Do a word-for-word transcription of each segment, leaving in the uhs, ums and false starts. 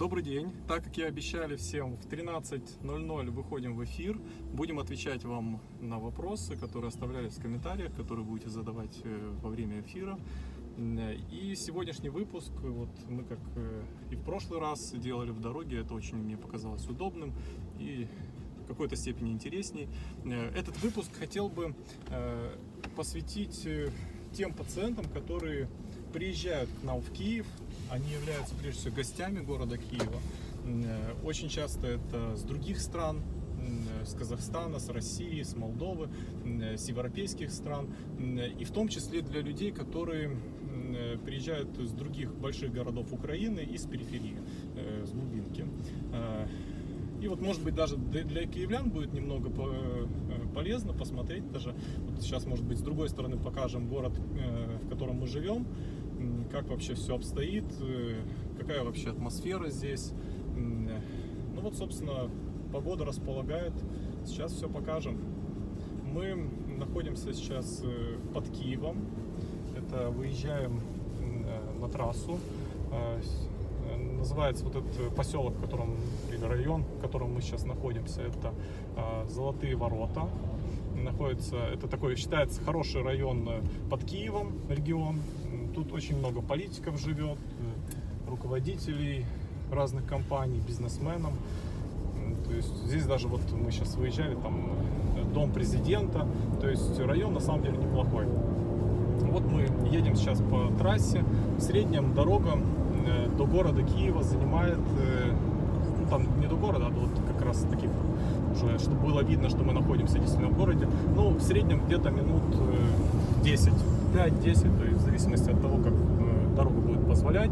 Добрый день. Так как и обещали всем, в тринадцать ноль ноль выходим в эфир. Будем отвечать вам на вопросы, которые оставлялись в комментариях, которые будете задавать во время эфира. И сегодняшний выпуск, вот мы как и в прошлый раз делали в дороге, это очень мне показалось удобным и в какой-то степени интересней. Этот выпуск хотел бы посвятить тем пациентам, которые приезжают к нам в Киев. Они являются прежде всего гостями города Киева. Очень часто это с других стран, с Казахстана, с России, с Молдовы, с европейских стран. И в том числе для людей, которые приезжают с других больших городов Украины и с периферии, с глубинки. И вот, может быть, даже для киевлян будет немного полезно посмотреть. Даже вот сейчас, может быть, с другой стороны покажем город, в котором мы живем, как вообще все обстоит, какая вообще атмосфера здесь. Ну вот, собственно, погода располагает. Сейчас все покажем. Мы находимся сейчас под Киевом. Это выезжаем на трассу. Называется вот этот поселок, в котором, или район, в котором мы сейчас находимся, это Золотые ворота. Находится, это такой, считается, хороший район под Киевом, регион. Тут очень много политиков живет, руководителей разных компаний, бизнесменов. То есть здесь даже вот мы сейчас выезжали, там дом президента. То есть район на самом деле неплохой. Вот мы едем сейчас по трассе. В среднем дорога до города Киева занимает, ну, там не до города, а до вот как раз таких уже, чтобы было видно, что мы находимся действительно в городе. Ну, в среднем где-то минут десять, пять-десять, то есть в зависимости от того, как дорога будет позволять.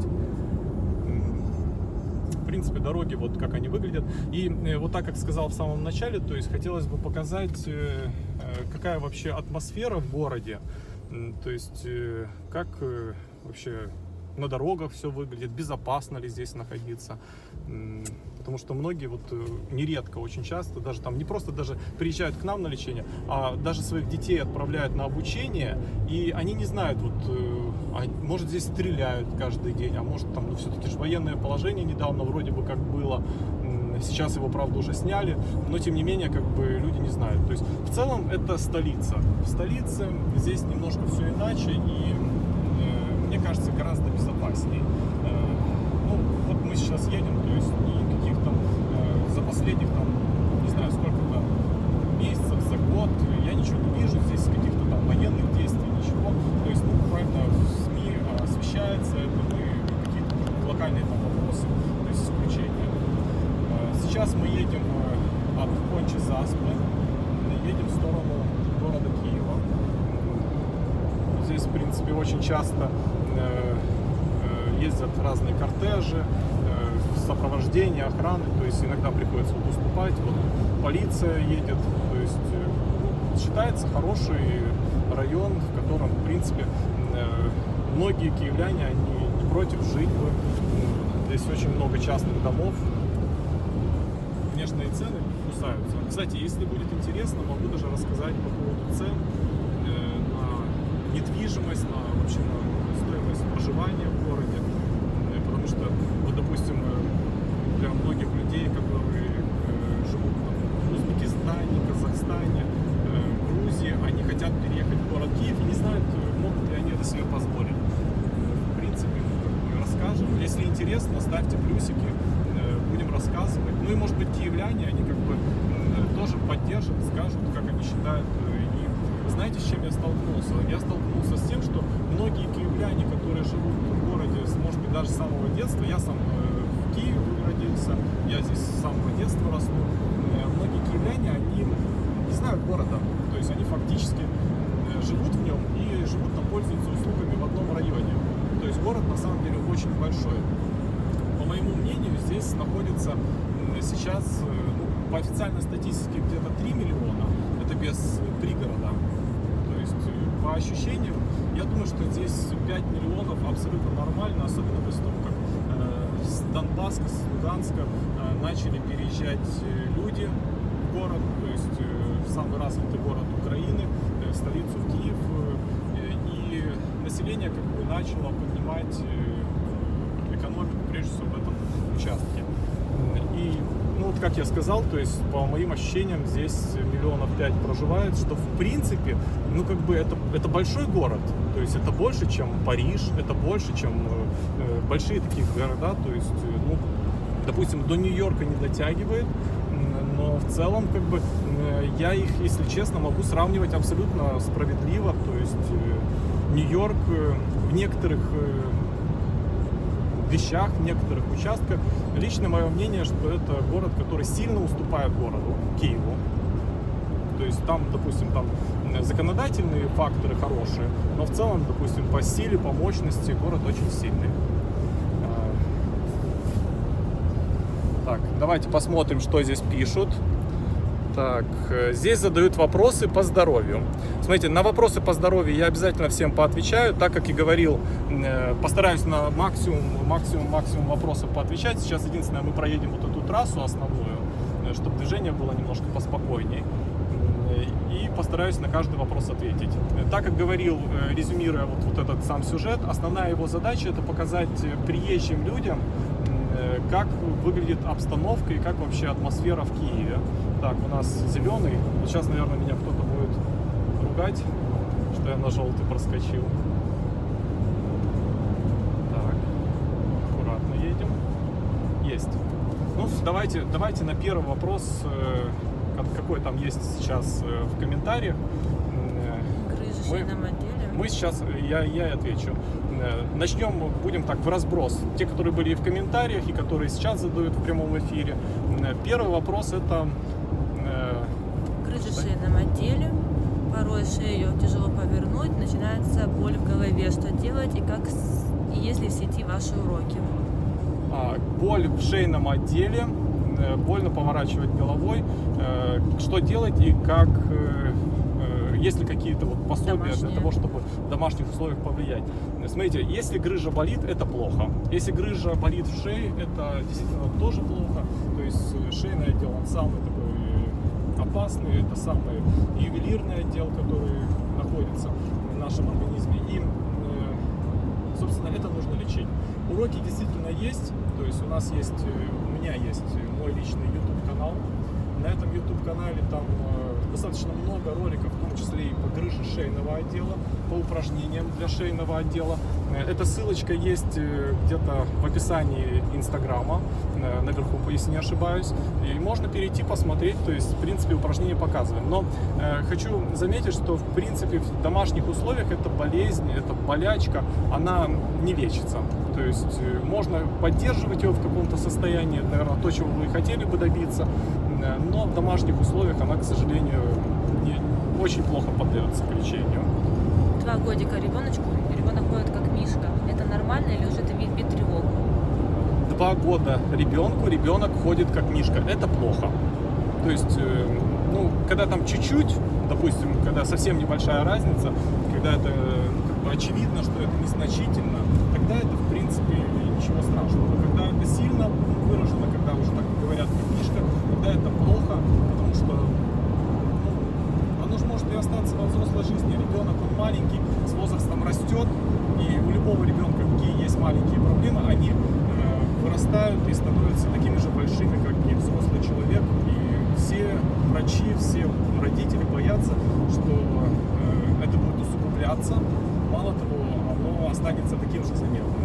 В принципе, дороги, вот как они выглядят. И вот так, как сказал в самом начале, то есть хотелось бы показать, какая вообще атмосфера в городе. То есть, как вообще на дорогах все выглядит, безопасно ли здесь находиться. Потому что многие вот нередко, очень часто, даже там не просто даже приезжают к нам на лечение, а даже своих детей отправляют на обучение, и они не знают, вот, а может здесь стреляют каждый день, а может там, ну, все-таки же военное положение недавно вроде бы как было, сейчас его, правда, уже сняли, но тем не менее, как бы люди не знают. То есть в целом это столица. В столице здесь немножко все иначе, и мне кажется, гораздо безопаснее. Ну, вот мы сейчас едем, то есть никаких там за последних, там, не знаю, сколько-то месяцев, за год, я ничего не вижу здесь, каких-то там военных действий, ничего. То есть, ну, буквально в СМИ освещается это, мы какие-то локальные там вопросы, то есть исключения. Сейчас мы едем от Кончи-Заспы, едем в сторону города Киева. Здесь, в принципе, очень часто ездят разные кортежи, сопровождение, охраны, то есть иногда приходится вот уступать, вот полиция едет, то есть ну, считается хороший район, в котором, в принципе, многие киевляне, они не против жить, здесь очень много частных домов, конечно, и цены кусаются. Кстати, если будет интересно, могу даже рассказать по поводу цен на недвижимость, на вообще на стоимость проживания в городе, потому что, вот, допустим, для многих людей, которые живут там, в Узбекистане, Казахстане, Грузии, они хотят переехать в город Киев и не знают, могут ли они это себе позволить. В принципе, мы расскажем. Если интересно, ставьте плюсики, будем рассказывать. Ну и, может быть, киевляне, они как бы тоже поддержат, скажут, как они считают. И знаете, с чем я столкнулся? Я столкнулся с тем, что многие киевляне, которые живут в городе, может быть, даже с самого детства, я сам в Киеве родился, я здесь с самого детства расту, многие киевляне, они не знают города, то есть они фактически живут в нем и живут там, пользуются услугами в одном районе. То есть город на самом деле очень большой. По моему мнению, здесь находится сейчас, ну, по официальной статистике, где-то три миллиона, это без пригорода. То есть по ощущениям, я думаю, что здесь пять миллионов абсолютно нормально, особенно после того, как э, с Донбасска, с Луганска э, начали переезжать люди в город, то есть э, в самый развитый город Украины, э, в столицу, в Киев, э, и население как бы начало поднимать э, экономику, прежде всего в этом участке. как я сказал, то есть по моим ощущениям здесь миллионов пять проживает, что в принципе, ну как бы это, это большой город, то есть это больше, чем Париж, это больше, чем э, большие такие города, то есть, ну, допустим, до Нью-Йорка не дотягивает, но в целом, как бы, э, я их, если честно, могу сравнивать абсолютно справедливо, то есть э, Нью-Йорк э, в некоторых э, вещах, в некоторых участках. Лично мое мнение, что это город, который сильно уступает городу Киеву. То есть там, допустим, там законодательные факторы хорошие, но в целом, допустим, по силе, по мощности город очень сильный. Так, давайте посмотрим, что здесь пишут. Так, здесь задают вопросы по здоровью. Смотрите, на вопросы по здоровью я обязательно всем поотвечаю, так как и говорил, постараюсь на максимум, максимум, максимум вопросов поотвечать. Сейчас единственное, мы проедем вот эту трассу основную, чтобы движение было немножко поспокойней. И постараюсь на каждый вопрос ответить. Так как говорил, резюмируя вот, вот этот сам сюжет, основная его задача — это показать приезжим людям, как выглядит обстановка и как вообще атмосфера в Киеве. Так, у нас зеленый. Вот сейчас, наверное, меня кто-то будет ругать, что я на желтый проскочил. Так, аккуратно едем. Есть. Ну, давайте, давайте на первый вопрос, какой там есть сейчас в комментариях. Мы, мы сейчас, я, я и отвечу. Начнем, будем так, в разброс. Те, которые были и в комментариях, и которые сейчас задают в прямом эфире. Первый вопрос — это... Грыжа в шейном отделе. Порой шею тяжело повернуть, начинается боль в голове. Что делать и как, и есть ли в сети ваши уроки? А, боль в шейном отделе, больно поворачивать головой. Что делать и как... Есть ли какие-то вот пособия Домашние. Для того, чтобы в домашних условиях повлиять? Смотрите, если грыжа болит, это плохо. Если грыжа болит в шее, это действительно тоже плохо. То есть шейный отдел, он самый такой опасный, это самый ювелирный отдел, который находится в нашем организме. И, собственно, это нужно лечить. Уроки действительно есть. То есть у нас есть, у меня есть мой личный YouTube-канал. На этом YouTube-канале там достаточно много роликов, в том числе и по грыже шейного отдела, по упражнениям для шейного отдела. Эта ссылочка есть где-то в описании Инстаграма, наверху, если не ошибаюсь. И можно перейти, посмотреть, то есть, в принципе, упражнения показываем. Но э, хочу заметить, что, в принципе, в домашних условиях эта болезнь, эта болячка, она не лечится. То есть, э, можно поддерживать ее в каком-то состоянии, наверное, то, чего вы хотели бы добиться, э, но в домашних условиях она, к сожалению, не, очень плохо поддается к лечению. Два годика ребеночку, ребенок ходит как мишка. Это нормально или уже это вид тревогу? Два года ребенку, ребенок ходит как мишка. Это плохо. То есть, э, ну, когда там чуть-чуть, допустим, когда совсем небольшая разница, когда это ну, как бы очевидно, что это незначительно, тогда это, в принципе, ничего страшного. Но когда это сильно выражено, когда уже так говорят как мишка, тогда это плохо, потому что ну, оно же может и остаться во взрослой жизни. Ребенок, он маленький, с возрастом растет, и у любого ребенка, какие есть маленькие проблемы, они вырастают и становятся такими же большими, как и взрослый человек. И все врачи, все родители боятся, что э, это будет усугубляться. Мало того, оно останется таким же заметным.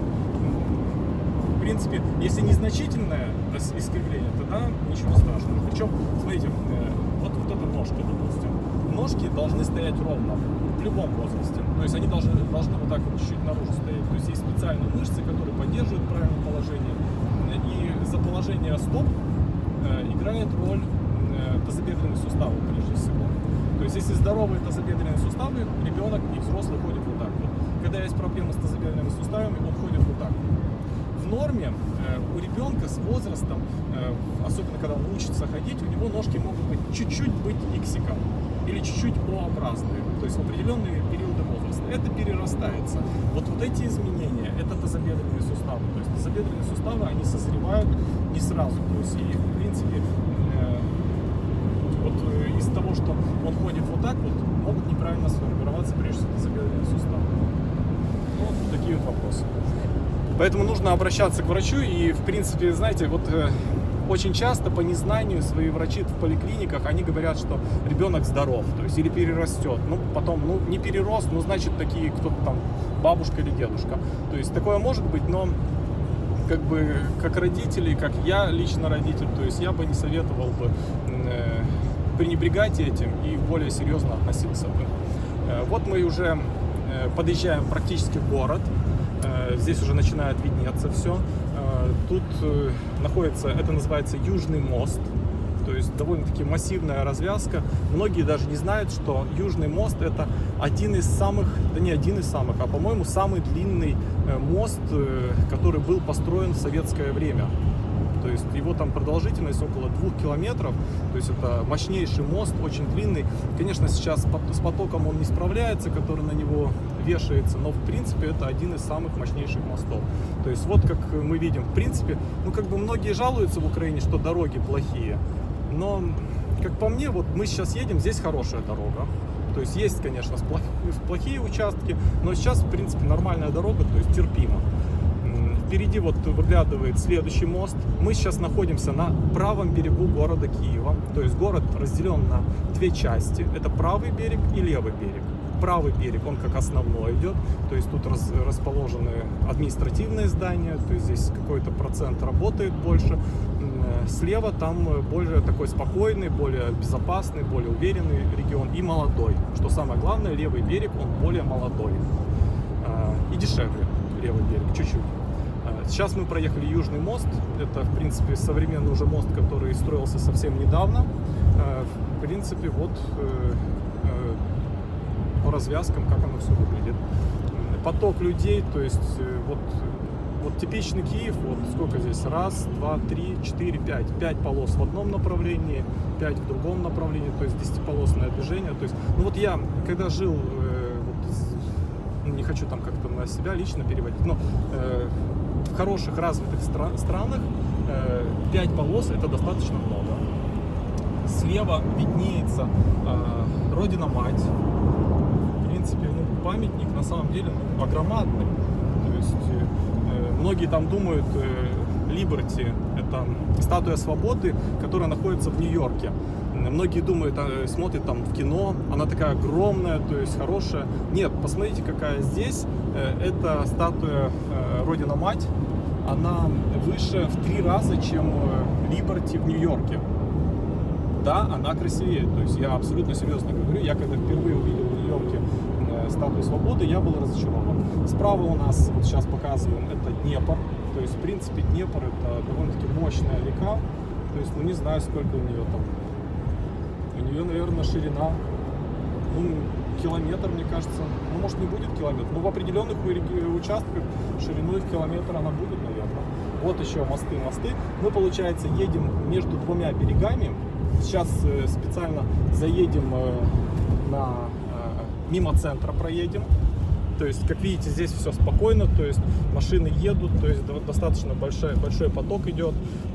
В принципе, если незначительное искривление, тогда ничего страшного. Причем, смотрите, э, вот, вот это ножки, допустим. Ножки должны стоять ровно в любом возрасте. То есть они должны, должны вот так вот чуть-чуть наружу стоять. То есть есть специальные мышцы, которые поддерживают правильное положение. И за положение стоп э, играет роль э, тазобедренные суставы, прежде всего. То есть если здоровые тазобедренные суставы, ребенок и взрослый ходят вот так вот. Когда есть проблемы с тазобедренными суставами, он ходит вот так вот. В норме э, у ребенка с возрастом, э, особенно когда он учится ходить, у него ножки могут быть чуть-чуть быть иксиком или чуть-чуть О-образные, то есть в определенные периоды возраста. Это перерастается. Вот, вот эти изменения, это тазобедренные суставы. То есть тазобедренные суставы, они созревают не сразу. То есть и, в принципе, э, вот э, из-за того, что он ходит вот так вот, могут неправильно сформироваться прежде всего тазобедренные суставы. Ну, вот такие вот вопросы. Поэтому нужно обращаться к врачу и, в принципе, знаете, вот э, очень часто по незнанию свои врачи в поликлиниках, они говорят, что ребенок здоров, то есть или перерастет. Ну, потом, ну, не перерос, ну, значит, такие кто-то там, бабушка или дедушка. То есть такое может быть, но как бы, как родители, как я лично родитель, то есть я бы не советовал бы э, пренебрегать этим и более серьезно относиться бы. Э, вот мы уже э, подъезжаем практически в город. Здесь уже начинает виднеться все. Тут находится, это называется Южный мост, то есть довольно-таки массивная развязка. Многие даже не знают, что Южный мост это один из самых, да не один из самых, а по-моему самый длинный мост, который был построен в советское время. То есть его там продолжительность около двух километров, то есть это мощнейший мост, очень длинный. Конечно, сейчас с потоком он не справляется, который на него вешается, но в принципе это один из самых мощнейших мостов. То есть вот как мы видим, в принципе, ну как бы многие жалуются в Украине, что дороги плохие, но как по мне, вот мы сейчас едем, здесь хорошая дорога. То есть есть, конечно, плохие участки, но сейчас в принципе нормальная дорога, то есть терпимо. Впереди вот выглядывает следующий мост. Мы сейчас находимся на правом берегу города Киева. То есть город разделен на две части. Это правый берег и левый берег. Правый берег, он как основной идет. То есть тут раз, расположены административные здания. То есть здесь какой-то процент работает больше. Слева там более такой спокойный, более безопасный, более уверенный регион и молодой. Что самое главное, левый берег, он более молодой. И дешевле левый берег, чуть-чуть. Сейчас мы проехали Южный мост. Это, в принципе, современный уже мост, который строился совсем недавно. В принципе, вот по развязкам, как оно все выглядит. Поток людей, то есть вот, вот типичный Киев, вот сколько здесь? Раз, два, три, четыре, пять. Пять полос в одном направлении, пять в другом направлении, то есть десятиполосное движение. То есть, ну вот я, когда жил, вот, не хочу там как-то на себя лично переводить, но в хороших развитых стра- странах э, пять полос это достаточно много. Слева виднеется э, Родина-Мать. В принципе, ну, памятник на самом деле ну, огромадный. То есть э, многие там думают, э, Либерти это статуя свободы, которая находится в Нью-Йорке. Многие думают, смотрят там в кино, она такая огромная, то есть хорошая. Нет, посмотрите, какая здесь. Это статуя Родина-Мать. Она выше в три раза, чем Либерти в Нью-Йорке. Да, она красивее. То есть я абсолютно серьезно говорю. Я когда впервые увидел в Нью-Йорке статую свободы, я был разочарован. Справа у нас, вот сейчас показываем, это Днепр. То есть, в принципе, Днепр это довольно-таки мощная река. То есть, ну не знаю, сколько у нее там. У нее, наверное, ширина, ну, километр, мне кажется. Ну, может, не будет километр, но в определенных участках шириной в километр она будет, наверное. Вот еще мосты, мосты. Мы, получается, едем между двумя берегами. Сейчас специально заедем на, мимо центра проедем. То есть, как видите, здесь все спокойно, то есть машины едут, то есть достаточно большой, большой поток идет.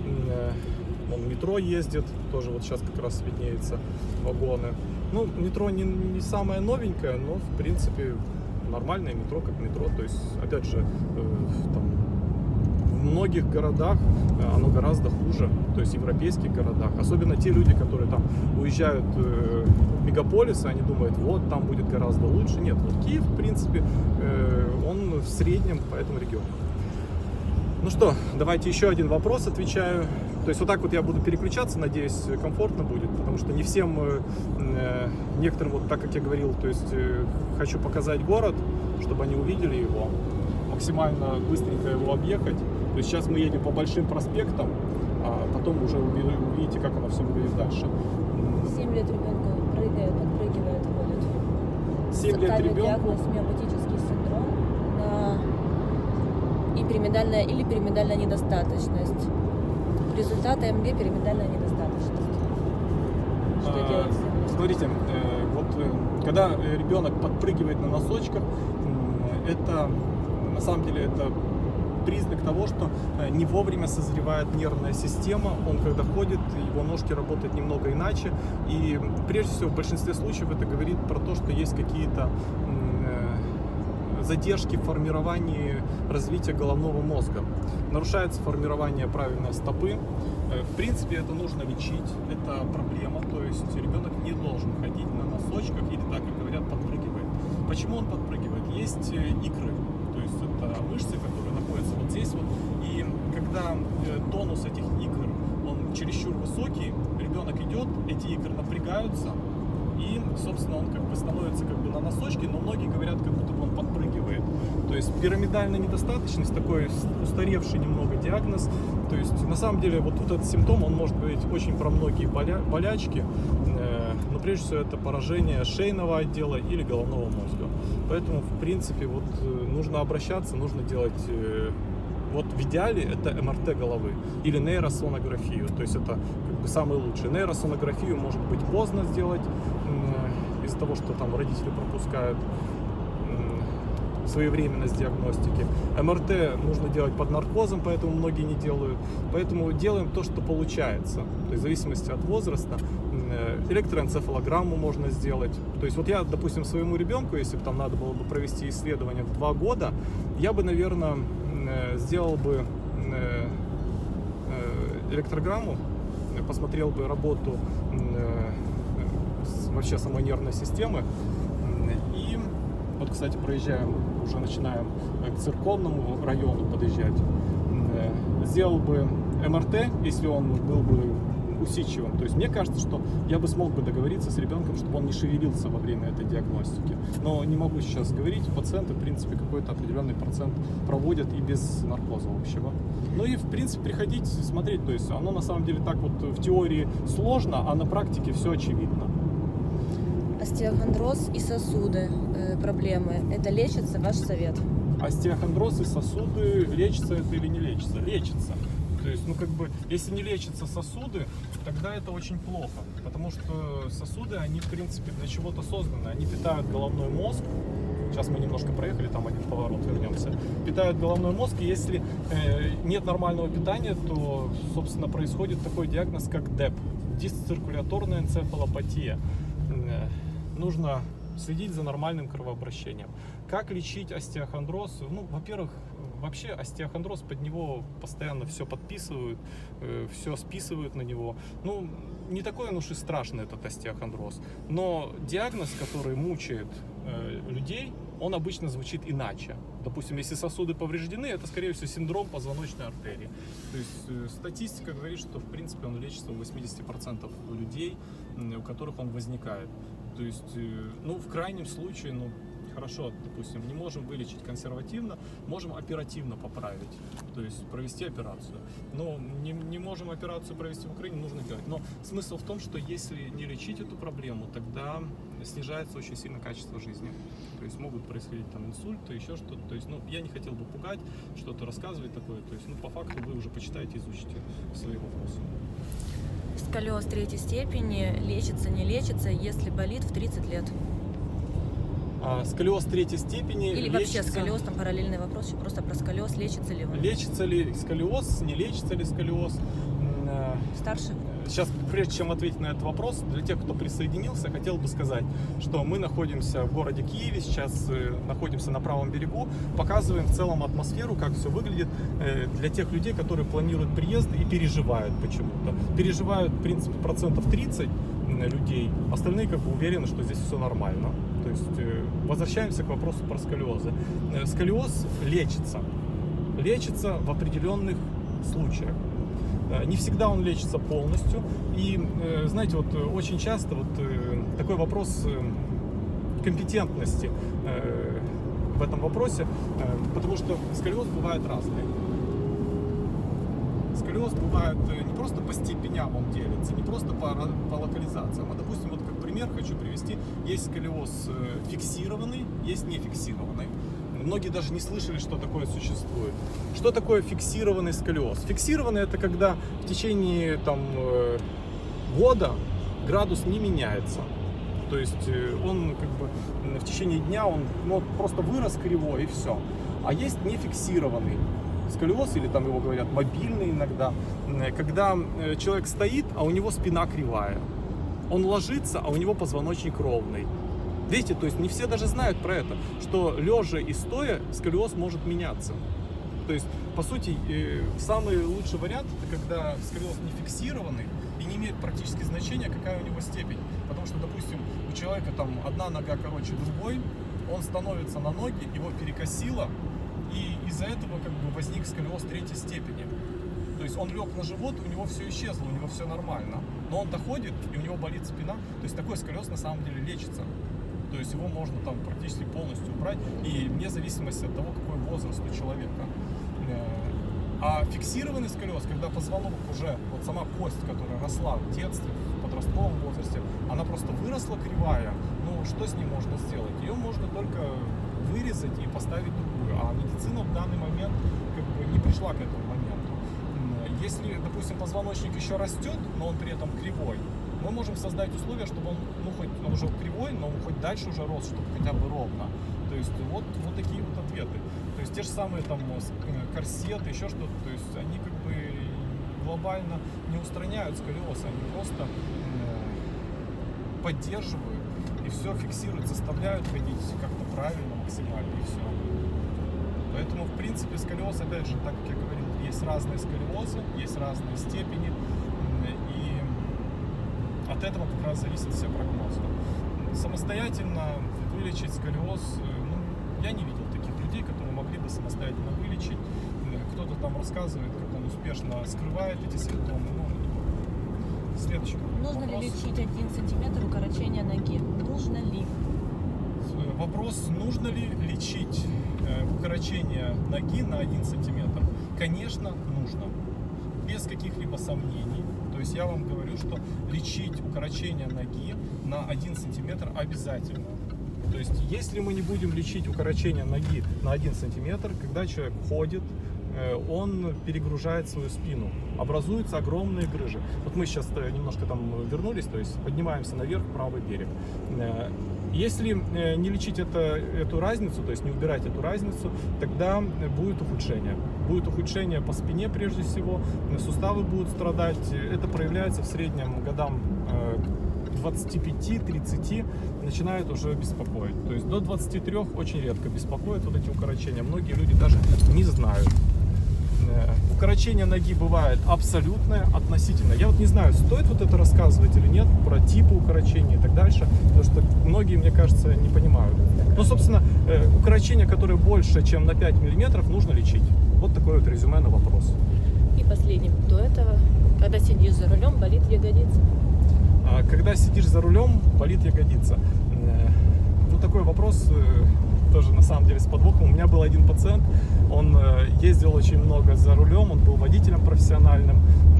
Он метро ездит, тоже вот сейчас как раз виднеется вагоны. Ну, метро не, не самое новенькое, но в принципе нормальное метро, как метро. То есть, опять же, э, там, в многих городах оно гораздо хуже, то есть в европейских городах. Особенно те люди, которые там уезжают э, в мегаполисы, они думают, вот там будет гораздо лучше. Нет, вот Киев, в принципе, э, он в среднем по этому региону. Ну что, давайте еще один вопрос отвечаю. То есть вот так вот я буду переключаться, надеюсь, комфортно будет, потому что не всем, э, некоторым, вот так как я говорил, то есть э, хочу показать город, чтобы они увидели его, максимально быстренько его объехать. То есть сейчас мы едем по большим проспектам, а потом уже увидите, как оно все выглядит дальше. семь лет ребенка прыгает, подпрыгивает, ходит. семь лет ребенку. Диагноз миопатический синдром на... и пирамидальная или пирамидальная недостаточность. Результаты МГ пирамидальная недостаточность. Что а, делать? Смотрите, э, вот э, когда ребенок подпрыгивает на носочках, э, это на самом деле это признак того, что э, не вовремя созревает нервная система. Он когда ходит, его ножки работают немного иначе. И прежде всего в большинстве случаев это говорит про то, что есть какие-то э, задержки в формировании развития головного мозга. Нарушается формирование правильной стопы. В принципе, это нужно лечить, это проблема, то есть ребенок не должен ходить на носочках или, так как говорят, подпрыгивает. Почему он подпрыгивает? Есть икры, то есть это мышцы, которые находятся вот здесь вот, и когда тонус этих икр, он чересчур высокий, ребенок идет, эти икры напрягаются, и, собственно, он как бы становится как бы на носочке, но многие говорят, как будто бы он подпрыгивает. То есть пирамидальная недостаточность, такой устаревший немного диагноз. То есть на самом деле вот, вот этот симптом, он может говорить очень про многие боля, болячки, э, но прежде всего это поражение шейного отдела или головного мозга. Поэтому, в принципе, вот нужно обращаться, нужно делать... Э, Вот в идеале это эм эр тэ головы или нейросонографию, то есть это как бы самый лучший. Нейросонографию может быть поздно сделать из-за того, что там родители пропускают своевременность диагностики. эм эр тэ нужно делать под наркозом, поэтому многие не делают. Поэтому делаем то, что получается. То есть в зависимости от возраста электроэнцефалограмму можно сделать. То есть вот я, допустим, своему ребенку, если бы там надо было бы провести исследование в два года, я бы, наверное, сделал бы электрограмму, посмотрел бы работу вообще самой нервной системы. И вот, кстати, проезжаем, уже начинаем к церковному району подъезжать. Сделал бы эм эр тэ, если он был бы усидчивым. То есть мне кажется, что я бы смог бы договориться с ребенком, чтобы он не шевелился во время этой диагностики. Но не могу сейчас говорить, пациенты, в принципе, какой-то определенный процент проводят и без наркоза общего. Ну и, в принципе, приходить, смотреть, то есть оно на самом деле так вот в теории сложно, а на практике все очевидно. Остеохондроз и сосуды, э, проблемы, это лечится, ваш совет? Остеохондроз и сосуды, лечится это или не лечится? Лечится. То есть, ну, как бы, если не лечатся сосуды, тогда это очень плохо, потому что сосуды, они, в принципе, для чего-то созданы, они питают головной мозг. Сейчас мы немножко проехали, там один поворот, вернемся. Питают головной мозг, и если э, нет нормального питания, то, собственно, происходит такой диагноз, как дэп, дисциркуляторная энцефалопатия. Э, нужно следить за нормальным кровообращением. Как лечить остеохондроз? Ну, во-первых, вообще остеохондроз, под него постоянно все подписывают, все списывают на него. Ну, не такой он уж и страшный этот остеохондроз. Но диагноз, который мучает э, людей, он обычно звучит иначе. Допустим, если сосуды повреждены, это, скорее всего, синдром позвоночной артерии. То есть э, статистика говорит, что, в принципе, он лечится у восьмидесяти процентов людей, у которых он возникает. То есть, э, ну, в крайнем случае, ну, хорошо, допустим, не можем вылечить консервативно, можем оперативно поправить, то есть провести операцию. Но не, не можем операцию провести в Украине, нужно делать. Но смысл в том, что если не лечить эту проблему, тогда снижается очень сильно качество жизни. То есть могут происходить там инсульты, еще что-то. То есть, ну, я не хотел бы пугать, что-то рассказывать такое. То есть, ну, по факту вы уже почитаете, изучите свои вопросы. Сколиоз третьей степени лечится, не лечится, если болит в тридцать лет? А, сколиоз третьей степени или лечится... вообще сколиоз, там параллельный вопрос, просто про сколиоз, лечится ли он? Лечится ли сколиоз, не лечится ли сколиоз? Старше? Сейчас, прежде чем ответить на этот вопрос, для тех, кто присоединился, хотел бы сказать, что мы находимся в городе Киеве, сейчас находимся на правом берегу, показываем в целом атмосферу, как все выглядит для тех людей, которые планируют приезд и переживают почему-то. Переживают, в принципе, процентов тридцать людей, остальные как бы уверены, что здесь все нормально. То есть возвращаемся к вопросу про сколиозы. Сколиоз лечится. Лечится в определенных случаях. Не всегда он лечится полностью. И, знаете, вот очень часто вот такой вопрос компетентности в этом вопросе, потому что сколиоз бывает разный. Сколиоз бывает не просто по степеням он делится, не просто по, по локализациям, а, допустим, вот как пример хочу привести, есть сколиоз фиксированный, есть нефиксированный. Многие даже не слышали, что такое существует. Что такое фиксированный сколиоз? Фиксированный — это когда в течение там, года градус не меняется. То есть он как бы в течение дня он ну, просто вырос кривой и все. А есть нефиксированный сколиоз, или там его говорят мобильный иногда, когда человек стоит, а у него спина кривая. Он ложится, а у него позвоночник ровный. Видите, то есть не все даже знают про это, что лежа и стоя сколиоз может меняться. То есть, по сути, самый лучший вариант, это когда сколиоз не фиксированный и не имеет практически значения, какая у него степень. Потому что, допустим, у человека там одна нога короче другой, он становится на ноги, его перекосило, и из-за этого как бы возник сколиоз третьей степени. То есть он лег на живот, у него все исчезло, у него все нормально. Но он доходит, и у него болит спина. То есть такой сколиоз на самом деле лечится. То есть его можно там практически полностью убрать, и вне зависимости от того, какой возраст у человека. А фиксированный сколиоз, когда позвонок уже, вот сама кость, которая росла в детстве, в подростковом возрасте, она просто выросла кривая, ну что с ней можно сделать? Ее можно только вырезать и поставить другую, а медицина в данный момент как бы не пришла к этому моменту. Если, допустим, позвоночник еще растет, но он при этом кривой, мы можем создать условия, чтобы он, ну, хоть он уже кривой, но хоть дальше уже рос, чтобы хотя бы ровно. То есть вот, вот такие вот ответы. То есть те же самые там корсеты, еще что-то, то есть они как бы глобально не устраняют сколиоз, они просто поддерживают и все фиксируют, заставляют ходить как-то правильно, максимально, и все. Поэтому, в принципе, сколиоз, опять же, так как я говорил, есть разные сколиозы, есть разные степени, и от этого как раз зависят все прогнозы. Самостоятельно вылечить сколиоз, ну, я не видел таких людей, которые могли бы самостоятельно вылечить. Кто-то там рассказывает, как он успешно скрывает эти симптомы. Ну, следующий вопрос. Нужно ли лечить один сантиметр укорочения ноги? Нужно ли? Вопрос, нужно ли лечить укорочение ноги на один сантиметр? Конечно, нужно. Без каких-либо сомнений. То есть я вам говорю, что лечить укорочение ноги на один сантиметр обязательно. То есть если мы не будем лечить укорочение ноги на один сантиметр, когда человек ходит, он перегружает свою спину, образуются огромные грыжи. Вот мы сейчас немножко там вернулись, то есть поднимаемся наверх, правый берег. Если не лечить это, эту разницу, то есть не убирать эту разницу, тогда будет ухудшение. Будет ухудшение по спине прежде всего, суставы будут страдать. Это проявляется в среднем годам двадцати пяти тридцати начинает уже беспокоить. То есть до двадцати трёх очень редко беспокоят вот эти укорочения. Многие люди даже не знают. Укорочение ноги бывает абсолютное, относительно. Я вот не знаю, стоит вот это рассказывать или нет, про типы укорочения и так дальше, потому что многие, мне кажется, не понимают. Но, собственно, укорочение, которое больше, чем на пять миллиметров, нужно лечить. Вот такое вот резюме на вопрос. И последним до этого, когда сидишь за рулем, болит ягодица. Когда сидишь за рулем, болит ягодица. Ну, такой вопрос тоже на самом деле с подвохом. У меня был один пациент, он ездил очень много за рулем, он был водителем профессиональным.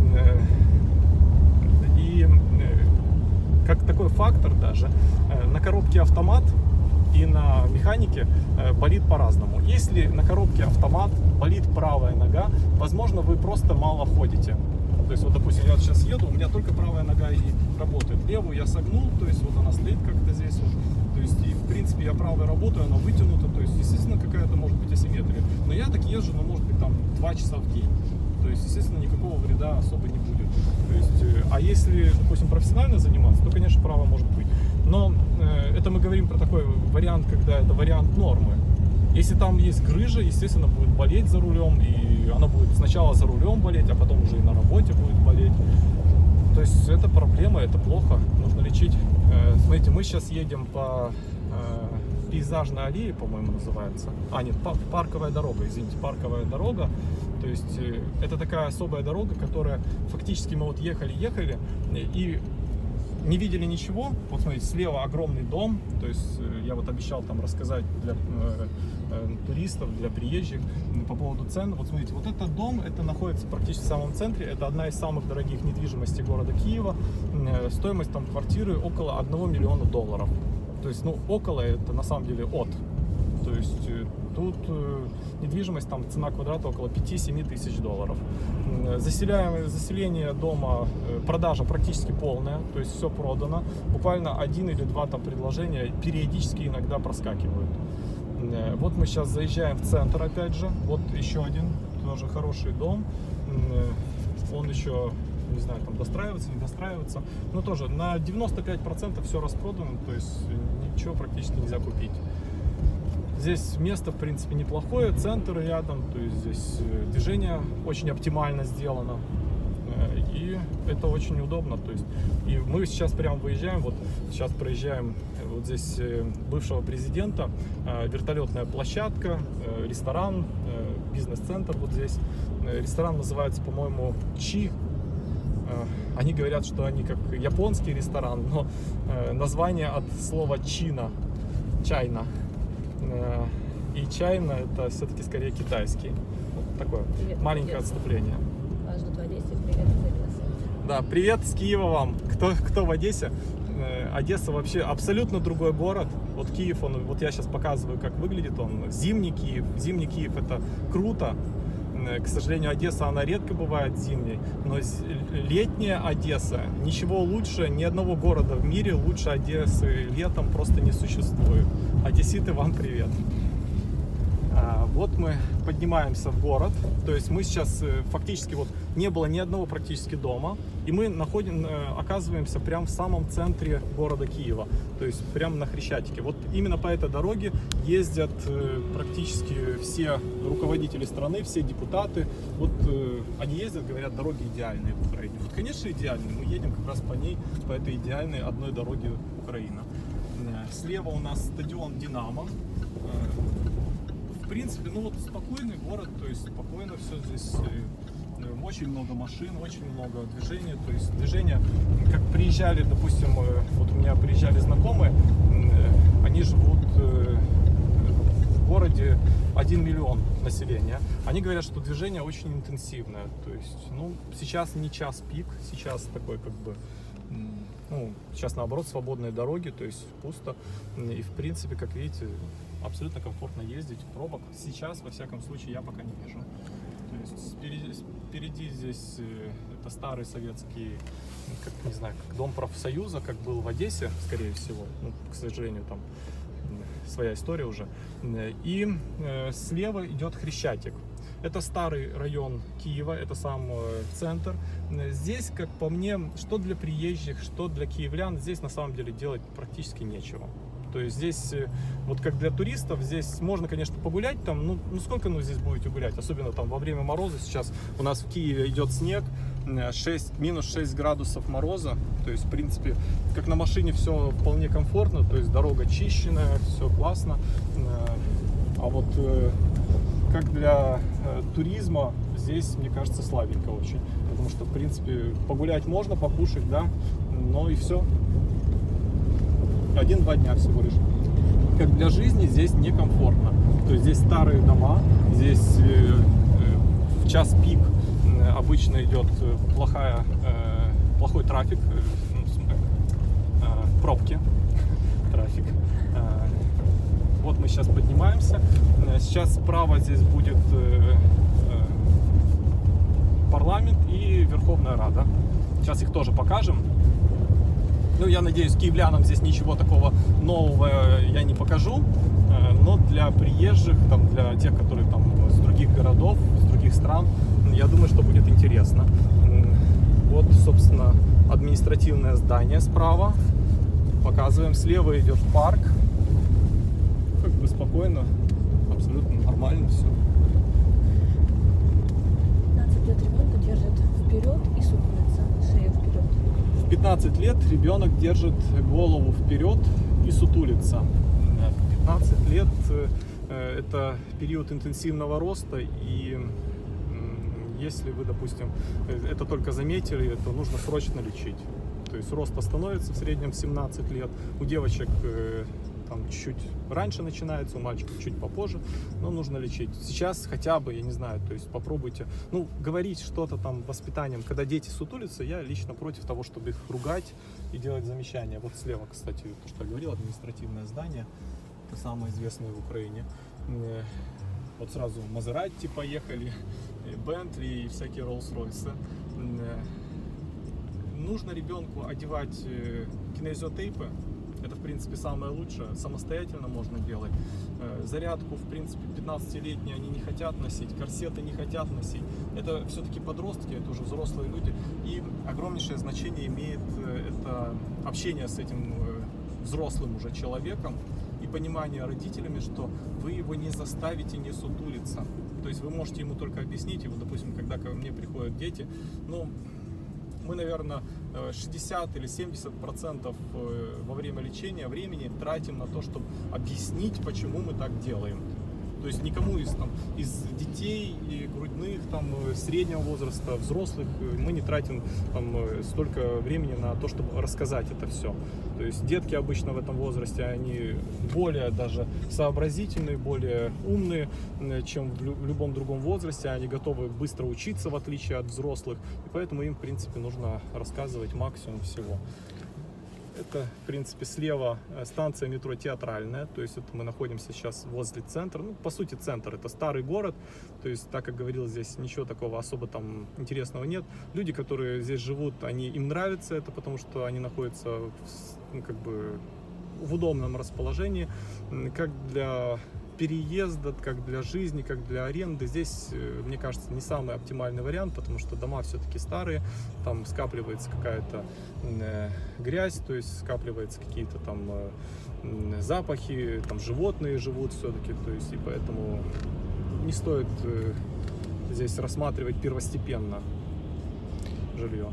И как такой фактор даже, на коробке автомат и на механике болит по-разному. Если на коробке автомат болит правая нога, возможно, вы просто мало ходите. То есть, вот, допустим, я вот сейчас еду, у меня только правая нога и работает. Левую я согнул, то есть, вот она стоит как-то здесь вот. То есть, и, в принципе, я правой работаю, она вытянута. То есть, естественно, какая-то может быть асимметрия. Но я так езжу, ну, может быть, там, два часа в день. То есть, естественно, никакого вреда особо не будет. То есть, а если, допустим, профессионально заниматься, то, конечно, право может быть. Но э, это мы говорим про такой вариант, когда это вариант нормы. Если там есть грыжа, естественно, будет болеть за рулем, и она будет сначала за рулем болеть, а потом уже и на работе будет болеть. То есть это проблема, это плохо, нужно лечить. Смотрите, мы сейчас едем по э, пейзажной аллее, по-моему, называется. А, нет, парковая дорога, извините, парковая дорога. То есть э, это такая особая дорога, которая фактически мы вот ехали-ехали и не видели ничего. Вот смотрите, слева огромный дом, то есть я вот обещал там рассказать для э, э, туристов, для приезжих по поводу цен. Вот смотрите, вот этот дом, это находится практически в самом центре, это одна из самых дорогих недвижимостей города Киева. Э, стоимость там квартиры около одного миллиона долларов. То есть, ну, около, это на самом деле от. То есть тут э, недвижимость, там цена квадрата около пяти-семи тысяч долларов. Заселяемое заселение дома, э, продажа практически полная, то есть все продано. Буквально один или два там предложения периодически иногда проскакивают. Э, вот мы сейчас заезжаем в центр опять же. Вот еще один тоже хороший дом. Э, он еще не знаю, там достраиваться, не достраиваться. Но тоже на девяносто пять процентов все распродано, то есть ничего практически нельзя купить. Здесь место, в принципе, неплохое, центр рядом, то есть здесь движение очень оптимально сделано. И это очень удобно, то есть и мы сейчас прямо выезжаем, вот сейчас проезжаем вот здесь бывшего президента, вертолетная площадка, ресторан, бизнес-центр вот здесь. Ресторан называется, по-моему, Чи. Они говорят, что они как японский ресторан, но название от слова чина, чайна. И чайна это все-таки скорее китайский. Вот такое привет, маленькое привет. Отступление. Вас ждут в Одессе. Привет из Одессы. Да, привет с Киева вам. Кто, кто в Одессе? Одесса вообще абсолютно другой город. Вот Киев, он, вот я сейчас показываю, как выглядит он. Зимний Киев. Зимний Киев это круто. К сожалению, Одесса, она редко бывает зимней. Но летняя Одесса, ничего лучше, ни одного города в мире лучше Одессы летом просто не существует. Одесситы, вам привет. Вот мы поднимаемся в город, то есть мы сейчас фактически вот не было ни одного практически дома, и мы находим, оказываемся прямо в самом центре города Киева, то есть прямо на Хрещатике. Вот именно по этой дороге ездят практически все руководители страны, все депутаты. Вот они ездят, говорят, дороги идеальные в Украине. Вот, конечно, идеальные. Мы едем как раз по ней, по этой идеальной одной дороге Украины. Слева у нас стадион Динамо. В принципе, ну вот спокойный город, то есть спокойно все здесь, очень много машин, очень много движения, то есть движение, как приезжали, допустим, вот у меня приезжали знакомые, они живут в городе один миллион населения, они говорят, что движение очень интенсивное, то есть, ну, сейчас не час пик, сейчас такой как бы, ну, сейчас наоборот свободные дороги, то есть пусто, и в принципе, как видите, абсолютно комфортно ездить, пробок сейчас, во всяком случае, я пока не вижу. То есть впереди, впереди здесь это старый советский, как, не знаю, как дом профсоюза, как был в Одессе, скорее всего, ну, к сожалению, там своя история уже. И э, слева идет Хрещатик. Это старый район Киева, это сам э, центр. Здесь, как по мне, что для приезжих, что для киевлян, здесь на самом деле делать практически нечего. То есть здесь, вот как для туристов, здесь можно, конечно, погулять там, ну, ну сколько ну здесь будете гулять, особенно там во время мороза. Сейчас у нас в Киеве идет снег, шесть, минус шесть градусов мороза, то есть, в принципе, как на машине все вполне комфортно, то есть дорога чищенная, все классно. А вот как для туризма здесь, мне кажется, слабенько очень, потому что, в принципе, погулять можно, покушать, да, но и все. Один-два дня всего лишь. Как для жизни здесь некомфортно. То есть здесь старые дома, здесь э, э, в час пик э, обычно идет плохая, э, плохой трафик, э, э, пробки, трафик. Э, вот мы сейчас поднимаемся. Сейчас справа здесь будет э, э, парламент и Верховная Рада. Сейчас их тоже покажем. Ну, я надеюсь, киевлянам здесь ничего такого нового я не покажу, но для приезжих, там, для тех, которые там с других городов, с других стран, я думаю, что будет интересно. Вот, собственно, административное здание справа. Показываем. Слева идет парк. Как бы спокойно, абсолютно нормально все. пятнадцать лет ребенка держит вперед и сутулится, шею вперед. В пятнадцать лет ребенок держит голову вперед и сутулится. пятнадцать лет это период интенсивного роста, и если вы, допустим, это только заметили, то нужно срочно лечить. То есть рост остановится в среднем в семнадцать лет. У девочек там чуть раньше начинается, у мальчиков чуть попозже, но нужно лечить. Сейчас хотя бы, я не знаю, то есть попробуйте, ну, говорить что-то там воспитанием, когда дети сутулятся, я лично против того, чтобы их ругать и делать замечания. Вот слева, кстати, то, что я говорил, административное здание, это самое известное в Украине. Вот сразу Мазератти поехали, Бентли и всякие Роллс-Ройсы. Нужно ребенку одевать кинезиотейпы, Это, в принципе, самое лучшее. Самостоятельно можно делать. Зарядку, в принципе, пятнадцатилетние они не хотят носить, корсеты не хотят носить. Это все-таки подростки, это уже взрослые люди. И огромнейшее значение имеет это общение с этим взрослым уже человеком и понимание родителями, что вы его не заставите не сутулиться. То есть вы можете ему только объяснить, и вот, допустим, когда ко мне приходят дети, ну, мы, наверное, шестьдесят или семьдесят процентов во время лечения времени тратим на то, чтобы объяснить, почему мы так делаем. То есть никому из, там, из детей и грудных, там, среднего возраста, взрослых мы не тратим там, столько времени на то, чтобы рассказать это все. То есть детки обычно в этом возрасте, они более даже сообразительные, более умные, чем в любом другом возрасте. Они готовы быстро учиться, в отличие от взрослых. И поэтому им, в принципе, нужно рассказывать максимум всего. Это, в принципе, слева станция метро Театральная, то есть это мы находимся сейчас возле центра. Ну, по сути, центр — это старый город, то есть, так как говорил, здесь ничего такого особо там интересного нет. Люди, которые здесь живут, они, им нравится это, потому что они находятся в, ну, как бы в удобном расположении, как для переезда, как для жизни, как для аренды. Здесь, мне кажется, не самый оптимальный вариант, потому что дома все-таки старые, там скапливается какая-то э, грязь, то есть скапливаются какие-то там э, запахи, там животные живут все-таки, то есть и поэтому не стоит э, здесь рассматривать первостепенно жилье.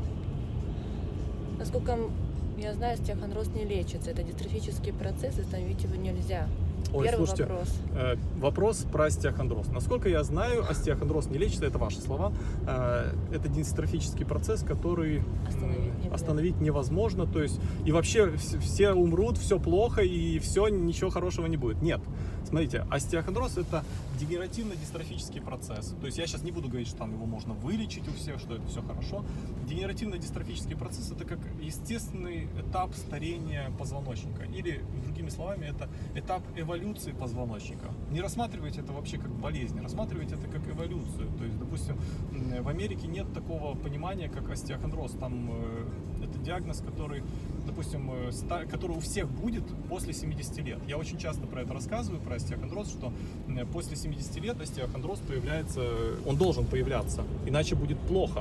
Насколько я знаю, остеохондроз не лечится, это дистрофический процесс, остановить его нельзя. Ой, Первый слушайте, вопрос. Э, вопрос про остеохондроз. Насколько я знаю, остеохондроз не лечится, это ваши слова. Э, это дистрофический процесс, который Остановить э, нельзя. остановить невозможно. То есть, и вообще все умрут, все плохо, и все, ничего хорошего не будет. Нет. Смотрите, остеохондроз — это дегенеративно-дистрофический процесс. То есть я сейчас не буду говорить, что там его можно вылечить у всех, что это все хорошо. Дегенеративно-дистрофический процесс — это как естественный этап старения позвоночника. Или, другими словами, это этап эволюции позвоночника. Не рассматривайте это вообще как болезнь, рассматривайте это как эволюцию. То есть, допустим, в Америке нет такого понимания, как остеохондроз. Там э, это диагноз, который, допустим, э, ста- который у всех будет после семидесяти лет. Я очень часто про это рассказываю, про остеохондроз, что э, после семидесяти лет остеохондроз появляется, он должен появляться, иначе будет плохо.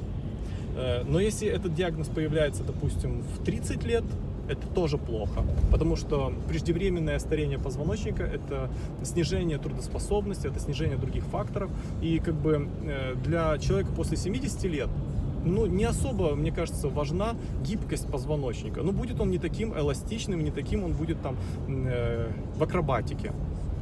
Э, но если этот диагноз появляется, допустим, в тридцать лет, это тоже плохо, потому что преждевременное старение позвоночника — это снижение трудоспособности, это снижение других факторов, и как бы для человека после семидесяти лет, ну, не особо, мне кажется, важна гибкость позвоночника. Ну, будет он не таким эластичным, не таким он будет там э, в акробатике.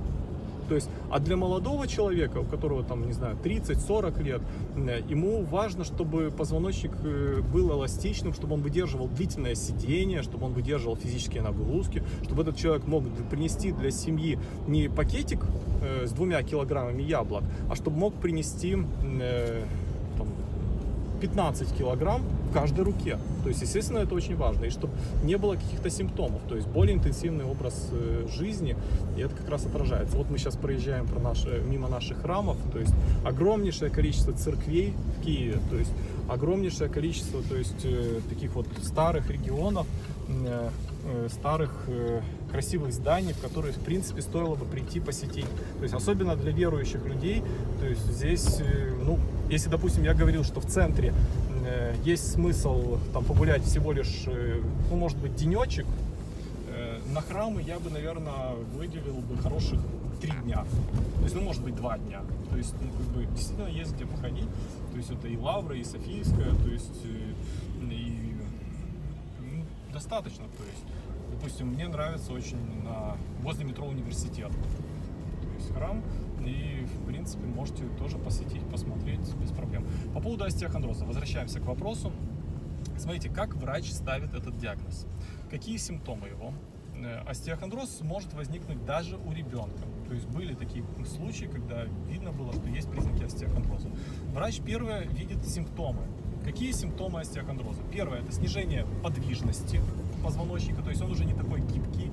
То есть, а для молодого человека, у которого там, не знаю, тридцать-сорок лет, ему важно, чтобы позвоночник был эластичным, чтобы он выдерживал длительное сидение, чтобы он выдерживал физические нагрузки, чтобы этот человек мог принести для семьи не пакетик э, с двумя килограммами яблок, а чтобы мог принести э, там, пятнадцать килограмм в каждой руке. То есть, естественно, это очень важно. И чтобы не было каких-то симптомов. То есть, более интенсивный образ э, жизни. И это как раз отражается. Вот мы сейчас проезжаем про наши, мимо наших храмов. То есть, огромнейшее количество церквей в Киеве. То есть, огромнейшее количество то есть, э, таких вот старых регионов, э, э, старых э, красивых зданий, в которые, в принципе, стоило бы прийти посетить. То есть, особенно для верующих людей. То есть, здесь, э, ну, если, допустим, я говорил, что в центре э, есть смысл там погулять всего лишь, э, ну, может быть, денечек, э, на храмы я бы, наверное, выделил бы хороших три дня. То есть, ну, может быть, два дня. То есть, ну, как бы, действительно есть где походить. То есть, это и Лавра, и Софийская, то есть, э, и ну, достаточно. То есть, допустим, мне нравится очень на, возле метро Университет. То есть, храм. И, в принципе, можете тоже посетить, посмотреть без проблем. По поводу остеохондроза. Возвращаемся к вопросу. Смотрите, как врач ставит этот диагноз? Какие симптомы его? Остеохондроз может возникнуть даже у ребенка. То есть были такие случаи, когда видно было, что есть признаки остеохондроза. Врач первое видит симптомы. Какие симптомы остеохондроза? Первое — это снижение подвижности позвоночника, то есть он уже не такой гибкий.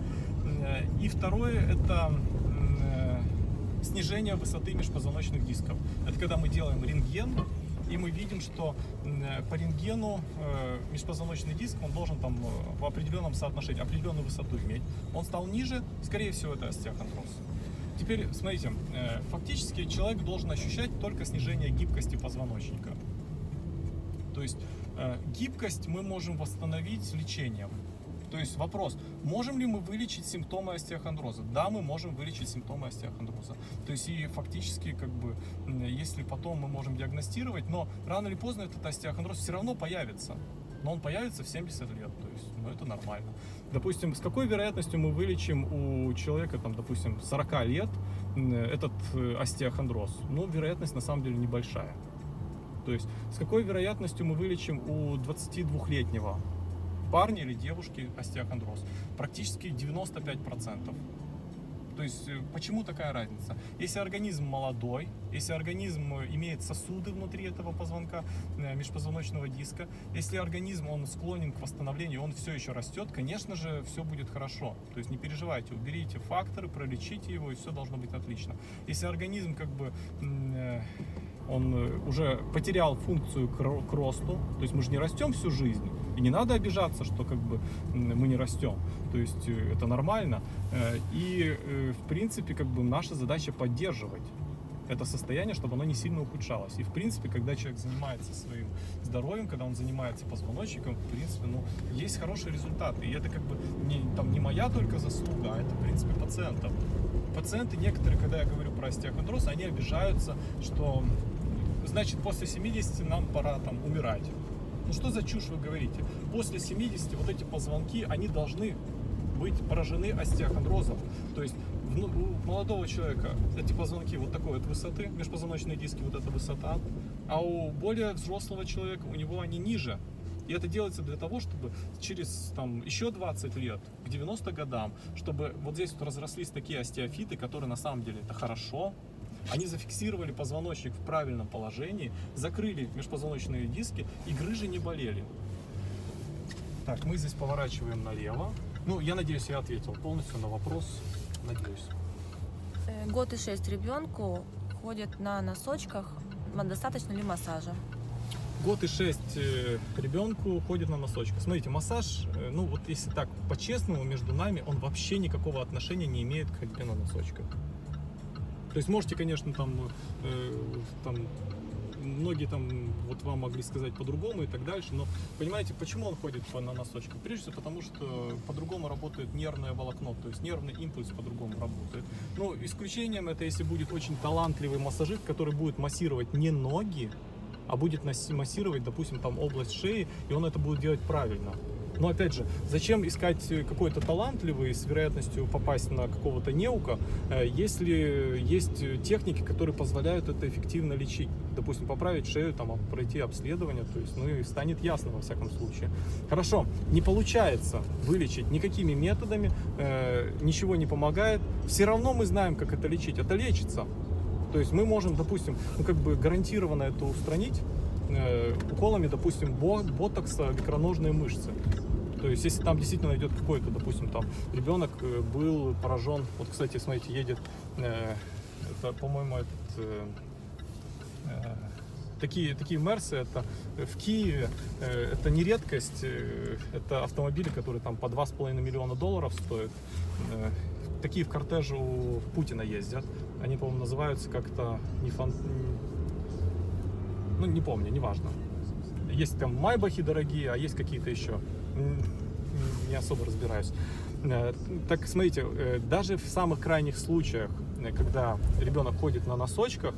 И второе — это снижение высоты межпозвоночных дисков. Это когда мы делаем рентген, и мы видим, что по рентгену межпозвоночный диск, он должен там в определенном соотношении, определенную высоту иметь. Он стал ниже, скорее всего, это остеохондроз. Теперь, смотрите, фактически человек должен ощущать только снижение гибкости позвоночника. То есть гибкость мы можем восстановить лечением. То есть вопрос, можем ли мы вылечить симптомы остеохондроза? Да, мы можем вылечить симптомы остеохондроза. То есть и фактически, как бы, если потом мы можем диагностировать, но рано или поздно этот остеохондроз все равно появится. Но он появится в семьдесят лет, то есть, ну, это нормально. Допустим, с какой вероятностью мы вылечим у человека, там, допустим, сорока лет этот остеохондроз? Ну, вероятность на самом деле небольшая. То есть, с какой вероятностью мы вылечим у двадцатидвухлетнего парня или девушки остеохондроз? Практически девяносто пять процентов. То есть, почему такая разница? Если организм молодой, если организм имеет сосуды внутри этого позвонка, межпозвоночного диска, если организм, он склонен к восстановлению, он все еще растет, конечно же, все будет хорошо. То есть, не переживайте, уберите факторы, пролечите его, и все должно быть отлично. Если организм, как бы, он уже потерял функцию к росту, то есть мы же не растем всю жизнь, и не надо обижаться, что, как бы, мы не растем, то есть это нормально, и в принципе, как бы, наша задача поддерживать это состояние, чтобы оно не сильно ухудшалось. И в принципе, когда человек занимается своим здоровьем, когда он занимается позвоночником, в принципе, ну, есть хорошие результаты. И это, как бы, не, там, не моя только заслуга, а это, в принципе, пациентов. Пациенты некоторые, когда я говорю про остеохондроз, они обижаются, что, значит, после семидесяти нам пора там умирать. Ну что за чушь вы говорите? После семидесяти вот эти позвонки, они должны быть поражены остеохондрозом. То есть у молодого человека эти позвонки вот такой вот высоты, межпозвоночные диски вот эта высота, а у более взрослого человека у него они ниже. И это делается для того, чтобы через там, еще двадцать лет, к девяноста годам, чтобы вот здесь вот разрослись такие остеофиты, которые на самом деле это хорошо. Они зафиксировали позвоночник в правильном положении, закрыли межпозвоночные диски, и грыжи не болели. Так, мы здесь поворачиваем налево. Ну, я надеюсь, я ответил полностью на вопрос. Надеюсь. Год и шесть ребенку ходит на носочках. Достаточно ли массажа? Год и шесть ребенку ходит на носочках. Смотрите, массаж, ну вот если так по-честному между нами, он вообще никакого отношения не имеет к ходьбе на носочках. То есть можете, конечно, там, э, там многие там вот вам могли сказать по-другому и так дальше, но понимаете, почему он ходит на носочках? Прежде всего потому, что по-другому работает нервное волокно, то есть нервный импульс по-другому работает. Ну, исключением это, если будет очень талантливый массажист, который будет массировать не ноги, а будет массировать, допустим, там область шеи, и он это будет делать правильно. Но опять же, зачем искать какой-то талантливый с вероятностью попасть на какого-то неука, если есть техники, которые позволяют это эффективно лечить? Допустим, поправить шею, там, пройти обследование, то есть, ну и станет ясно во всяком случае. Хорошо, не получается вылечить никакими методами, э, ничего не помогает. Все равно мы знаем, как это лечить. Это лечится. То есть мы можем, допустим, ну как бы гарантированно это устранить э, уколами, допустим, ботокса в икроножные мышцы. То есть, если там действительно идет какой-то, допустим, там ребенок был поражен, вот, кстати, смотрите, едет, э, это, по-моему, этот, э, э, такие, такие мерсы, это в Киеве, э, это не редкость, э, это автомобили, которые там по два с половиной миллиона долларов стоят, э, такие в кортеже у Путина ездят, они, по-моему, называются как-то, не фан... ну, не помню, неважно. Есть там майбахи дорогие, а есть какие-то еще. Не особо разбираюсь. Так, смотрите, даже в самых крайних случаях, когда ребенок ходит на носочках,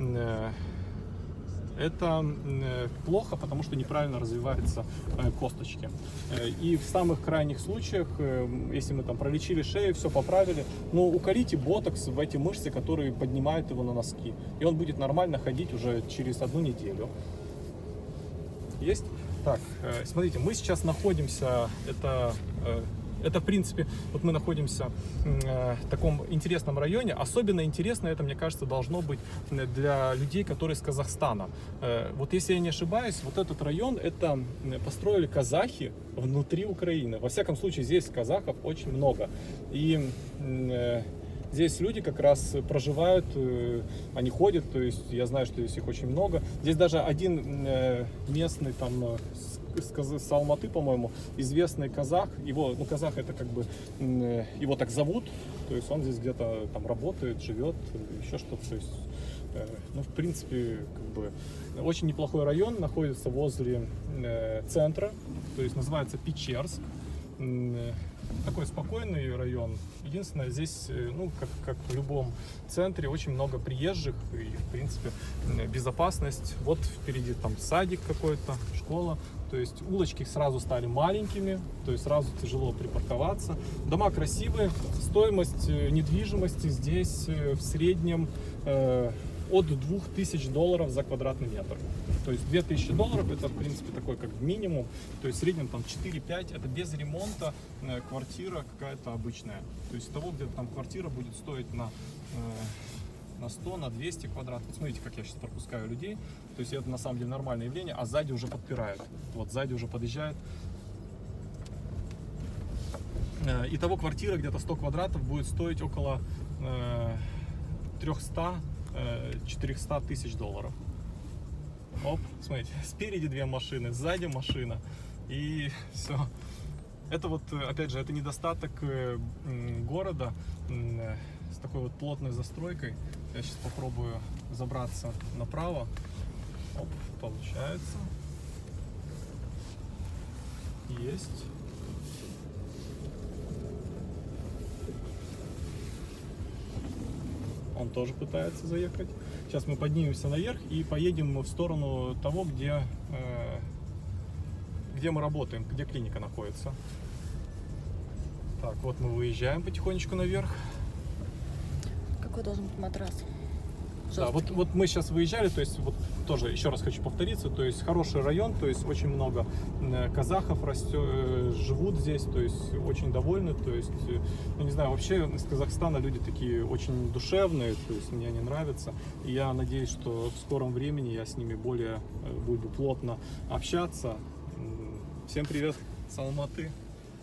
это плохо, потому что неправильно развиваются косточки. И в самых крайних случаях, если мы там пролечили шею, все поправили, ну, уколите ботокс в эти мышцы, которые поднимают его на носки. И он будет нормально ходить уже через одну неделю. Есть? Так, смотрите, мы сейчас находимся, это, это в принципе, вот мы находимся в таком интересном районе. Особенно интересно это, мне кажется, должно быть для людей, которые из Казахстана. Вот если я не ошибаюсь, вот этот район, это построили казахи внутри Украины. Во всяком случае, здесь казахов очень много. И здесь люди как раз проживают, они ходят, то есть я знаю, что здесь их очень много. Здесь даже один местный там с Алматы, по-моему, известный казах, его, ну, казах это как бы, его так зовут, то есть он здесь где-то там работает, живет, еще что-то, то есть, ну, в принципе, как бы, очень неплохой район, находится возле э, центра, то есть называется Печерск, такой спокойный район. Единственное, здесь, ну, как, как в любом центре, очень много приезжих и, в принципе, безопасность. Вот впереди там садик какой-то, школа. То есть улочки сразу стали маленькими, то есть сразу тяжело припарковаться. Дома красивые, стоимость недвижимости здесь в среднем э, от двух тысяч долларов за квадратный метр. То есть две тысячи долларов это, в принципе, такой как минимум. То есть в среднем там четыре-пять, это без ремонта э, квартира какая-то обычная. То есть того, где там квартира будет стоить на, э, на сто, на двести квадратов. Вот смотрите, как я сейчас пропускаю людей. То есть это на самом деле нормальное явление, а сзади уже подпирают. Вот сзади уже подъезжает. Э, итого квартира где-то сто квадратов будет стоить около э, триста-четыреста тысяч долларов. Оп, смотрите, спереди две машины, сзади машина, и все. Это вот, опять же, это недостаток города с такой вот плотной застройкой. Я сейчас попробую забраться направо. Оп, получается. Есть. Он тоже пытается заехать. Сейчас мы поднимемся наверх и поедем в сторону того, где, э, где мы работаем, где клиника находится. Так, вот мы выезжаем потихонечку наверх. Какой должен быть матрас? Да, вот, вот мы сейчас выезжали, то есть вот тоже еще раз хочу повториться, то есть хороший район, то есть очень много казахов растет, живут здесь, то есть очень довольны, то есть, ну, не знаю, вообще из Казахстана люди такие очень душевные, то есть мне они нравятся, и я надеюсь, что в скором времени я с ними более буду плотно общаться. Всем привет с Алматы.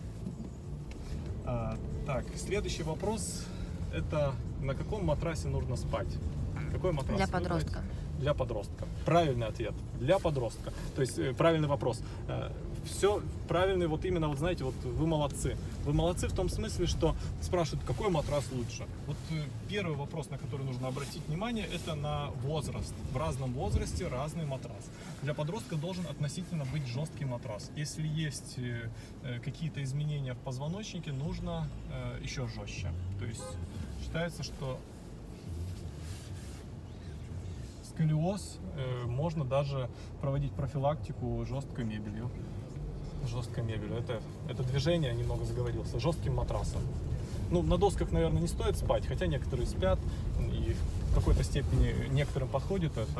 А, так, следующий вопрос, это на каком матрасе нужно спать? Какой матрас? Для подростка. Для подростка. Правильный ответ. Для подростка. То есть правильный вопрос. Все правильный, вот именно, вот знаете, вот вы молодцы. Вы молодцы в том смысле, что спрашивают, какой матрас лучше. Вот первый вопрос, на который нужно обратить внимание, это на возраст. В разном возрасте разный матрас. Для подростка должен относительно быть жесткий матрас. Если есть какие-то изменения в позвоночнике, нужно еще жестче. То есть считается, что сколиоз, э, можно даже проводить профилактику жесткой мебелью. Жесткой мебелью. Это, это движение, немного заговорился, жестким матрасом. Ну, на досках, наверное, не стоит спать, хотя некоторые спят, и в какой-то степени некоторым подходит это.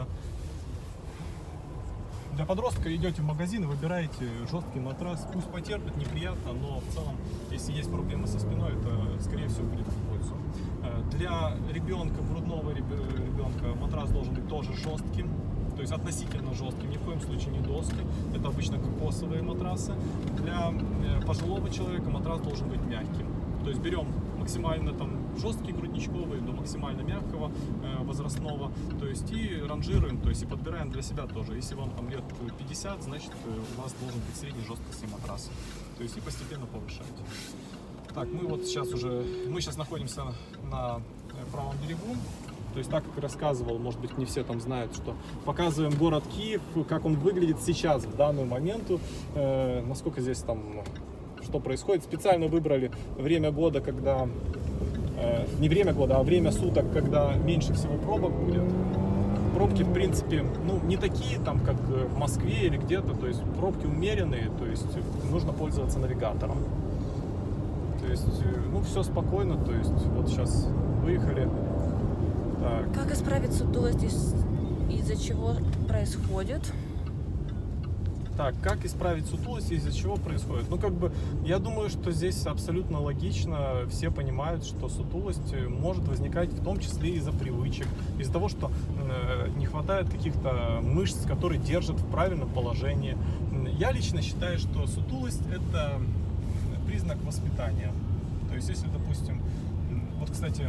Для подростка идете в магазин и выбираете жесткий матрас. Пусть потерпит, неприятно, но в целом, если есть проблемы со спиной, это, скорее всего, будет в пользу. Для ребенка, грудного ребенка, матрас должен быть тоже жестким, то есть относительно жестким, ни в коем случае не доски. Это обычно кокосовые матрасы. Для пожилого человека матрас должен быть мягким. То есть берем максимально там жесткий грудничковый до максимально мягкого э, возрастного, то есть и ранжируем, то есть и подбираем для себя тоже. Если вам там лет пятьдесят, значит у вас должен быть средней жесткости матрас. То есть и постепенно повышать. Так, мы вот сейчас уже, мы сейчас находимся на правом берегу. То есть так, как рассказывал, может быть, не все там знают, что показываем город Киев, как он выглядит сейчас, в данный момент, э, насколько здесь там, что происходит. Специально выбрали время года, когда, э, не время года, а время суток, когда меньше всего пробок будет. Пробки, в принципе, ну, не такие там, как в Москве или где-то, то есть пробки умеренные, то есть нужно пользоваться навигатором. То есть, ну, все спокойно, то есть вот сейчас выехали. Так. Как исправить сутулость, из- из-за чего происходит? Так, как исправить сутулость, из-за чего происходит? Ну, как бы, я думаю, что здесь абсолютно логично. Все понимают, что сутулость может возникать в том числе из-за привычек, из-за того, что э, не хватает каких-то мышц, которые держат в правильном положении. Я лично считаю, что сутулость – это признак воспитания. То есть, если, допустим, вот, кстати,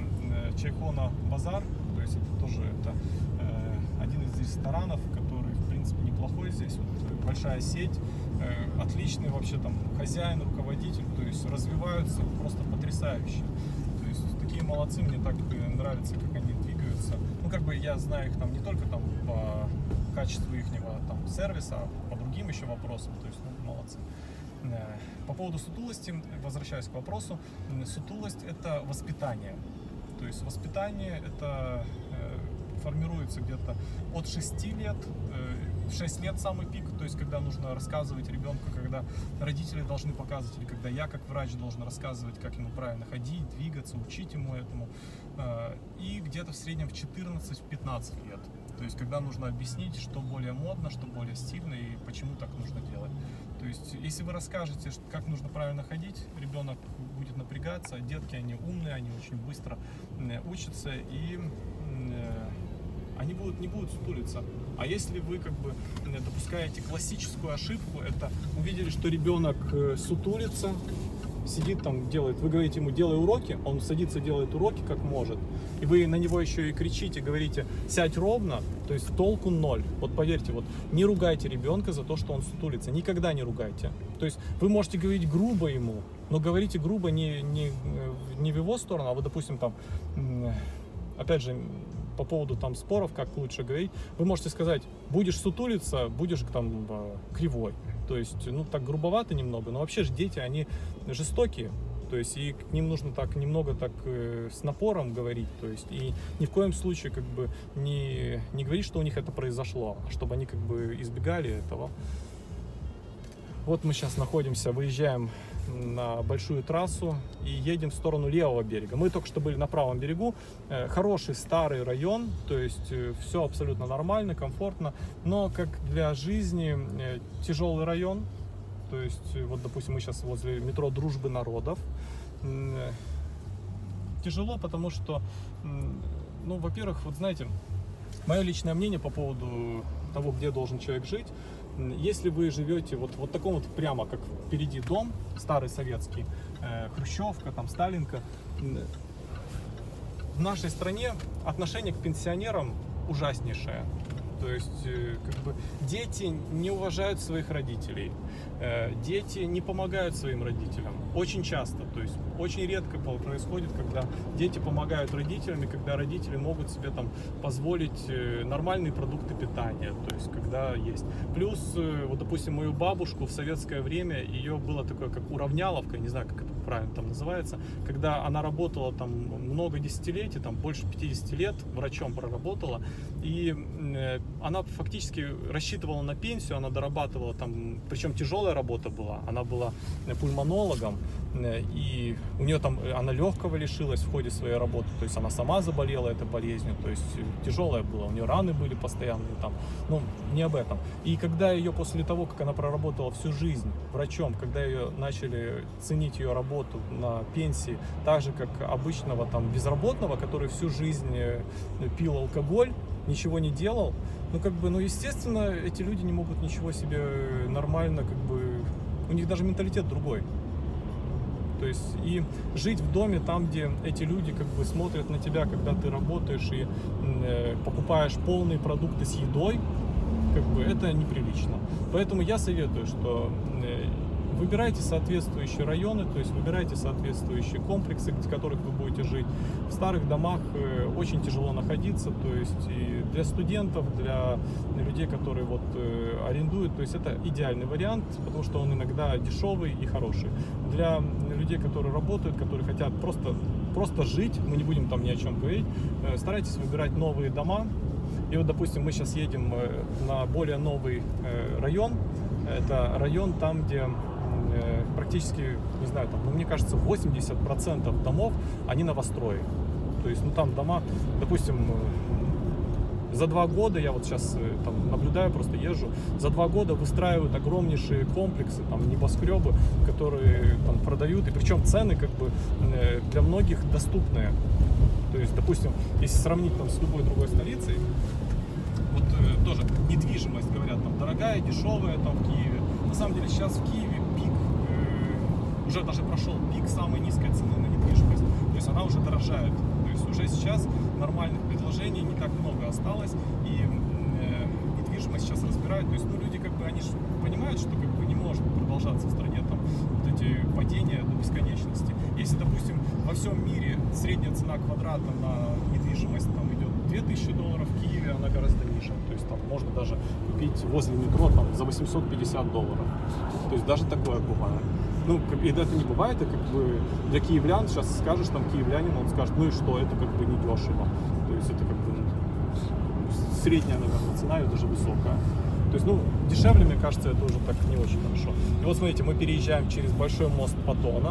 Чайхона Базар, то есть это тоже это, э, один из ресторанов, который в принципе неплохой здесь, вот, большая сеть, э, отличный вообще там хозяин, руководитель, то есть развиваются просто потрясающе. То есть такие молодцы, мне так нравится, как они двигаются. Ну как бы я знаю их там не только там по качеству ихнего там сервиса, а по другим еще вопросам, то есть ну, молодцы. По поводу сутулости, возвращаясь к вопросу, сутулость – это воспитание. То есть воспитание – это э, формируется где-то от шести лет, э, в шесть лет самый пик, то есть когда нужно рассказывать ребенку, когда родители должны показывать, или когда я как врач должен рассказывать, как ему правильно ходить, двигаться, учить ему этому. Э, и где-то в среднем в четырнадцать-пятнадцать лет. То есть когда нужно объяснить, что более модно, что более стильно и почему так нужно делать. То есть, если вы расскажете, как нужно правильно ходить, ребенок будет напрягаться. Детки, они умные, они очень быстро учатся, и они будут, не будут сутулиться. А если вы как бы допускаете классическую ошибку, это увидели, что ребенок сутулится, сидит там, делает, вы говорите ему, делай уроки, он садится, делает уроки как может, и вы на него еще и кричите, говорите, сядь ровно, то есть толку ноль. Вот поверьте, вот не ругайте ребенка за то, что он сутулится, никогда не ругайте. То есть вы можете говорить грубо ему, но говорите грубо не, не, не в его сторону, а вот, допустим, там, опять же, по поводу там споров, как лучше говорить, вы можете сказать, будешь сутулиться, будешь там кривой. То есть, ну, так грубовато немного, но вообще же дети, они жестокие, то есть, и к ним нужно так немного так э, с напором говорить, то есть, и ни в коем случае, как бы, не, не говорить, что у них это произошло, а чтобы они, как бы, избегали этого. Вот мы сейчас находимся, выезжаем на большую трассу и едем в сторону левого берега. Мы только что были на правом берегу. Хороший старый район, то есть все абсолютно нормально, комфортно, но как для жизни тяжелый район. То есть вот, допустим, мы сейчас возле метро Дружбы народов. Тяжело, потому что, ну, во-первых, вот знаете, мое личное мнение по поводу того, где должен человек жить. Если вы живете вот, вот таком вот прямо, как впереди дом, старый советский, э, хрущевка, там, сталинка, в нашей стране отношение к пенсионерам ужаснейшее. То есть, э, как бы, дети не уважают своих родителей, э, дети не помогают своим родителям. Очень часто, то есть очень редко происходит, когда дети помогают родителям, и когда родители могут себе там позволить э, нормальные продукты питания, то есть когда есть. Плюс, э, вот, допустим, мою бабушку в советское время, ее было такое, как уравняловка, не знаю, как это правильно там называется, когда она работала там много десятилетий, там больше пятидесяти лет, врачом проработала, и э, она фактически рассчитывала на пенсию, она дорабатывала там, причем тяжелая работа была, она была пульмонологом, и у нее там, она легкого лишилась в ходе своей работы, то есть она сама заболела этой болезнью, то есть тяжелая была, у нее раны были постоянные там, ну, не об этом. И когда ее после того, как она проработала всю жизнь врачом, когда ее начали ценить ее работу на пенсии, так же, как обычного там безработного, который всю жизнь пил алкоголь, ничего не делал, ну, как бы, ну, естественно, эти люди не могут ничего себе нормально, как бы, у них даже менталитет другой. То есть, и жить в доме там, где эти люди, как бы, смотрят на тебя, когда ты работаешь и э, покупаешь полные продукты с едой, как бы, это неприлично. Поэтому я советую, что э, выбирайте соответствующие районы, то есть выбирайте соответствующие комплексы, в которых вы будете жить. В старых домах очень тяжело находиться, то есть и для студентов, для людей, которые вот арендуют, то есть это идеальный вариант, потому что он иногда дешевый и хороший. Для людей, которые работают, которые хотят просто, просто жить, мы не будем там ни о чем говорить, старайтесь выбирать новые дома. И вот, допустим, мы сейчас едем на более новый район. Это район там, где практически, не знаю, там, ну, мне кажется, восемьдесят процентов домов, они новострои. То есть, ну, там дома, допустим, за два года, я вот сейчас там наблюдаю, просто езжу, за два года выстраивают огромнейшие комплексы, там, небоскребы, которые там продают, и причем цены, как бы, для многих доступные. То есть, допустим, если сравнить там с любой другой столицей, вот э, тоже недвижимость, говорят, там, дорогая, дешевая, там, в Киеве. На самом деле, сейчас в Киеве пик, э, уже даже прошел пик самой низкой цены на недвижимость. То есть она уже дорожает. То есть уже сейчас нормальных предложений не так много осталось, и э, недвижимость сейчас разбирают. То есть, ну, люди как бы, они же понимают, что как бы не может продолжаться в стране там вот эти падения до бесконечности. Если, допустим, во всем мире средняя цена квадрата на недвижимость там идет две тысячи долларов, в Киеве она гораздо ниже. То есть там можно даже купить возле метро там за восемьсот пятьдесят долларов. То есть даже такое бывает. Ну, и это не бывает, и как бы для киевлян, сейчас скажешь там киевлянин, он скажет, ну и что, это как бы не дешево. То есть это как бы средняя, наверное, цена, и даже высокая. То есть, ну, дешевле, мне кажется, это уже так не очень хорошо. И вот смотрите, мы переезжаем через большой мост Патона.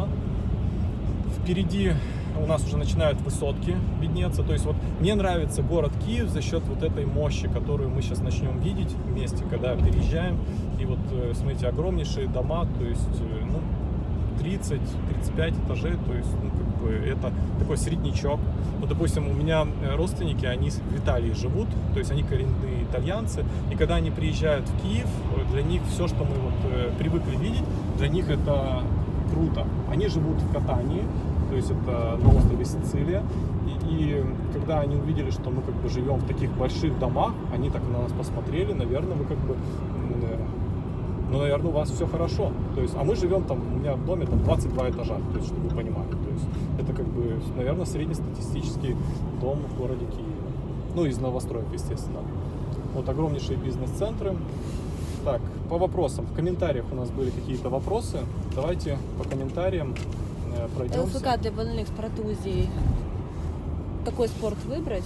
Впереди у нас уже начинают высотки виднеться. То есть вот мне нравится город Киев за счет вот этой мощи, которую мы сейчас начнем видеть вместе, когда переезжаем. И вот, смотрите, огромнейшие дома, то есть, ну, тридцать — тридцать пять этажей, то есть, ну, как бы это такой среднячок. Ну, допустим, у меня родственники, они в Италии живут, то есть они коренные итальянцы, и когда они приезжают в Киев, для них все, что мы вот э, привыкли видеть, для них это круто. Они живут в Катании, то есть это на острове Сицилия, и, и когда они увидели, что мы как бы живем в таких больших домах, они так на нас посмотрели, наверное, вы как бы... Э, ну, наверное, у вас все хорошо. То есть, а мы живем там, у меня в доме там двадцать два этажа, то есть, чтобы вы понимали. То есть, это как бы, наверное, среднестатистический дом в городе Киеве. Ну, из новостроек, естественно. Вот огромнейшие бизнес-центры. Так, по вопросам. В комментариях у нас были какие-то вопросы. Давайте по комментариям э, пройдемся. ЛФК для больных с протузией. Какой спорт выбрать?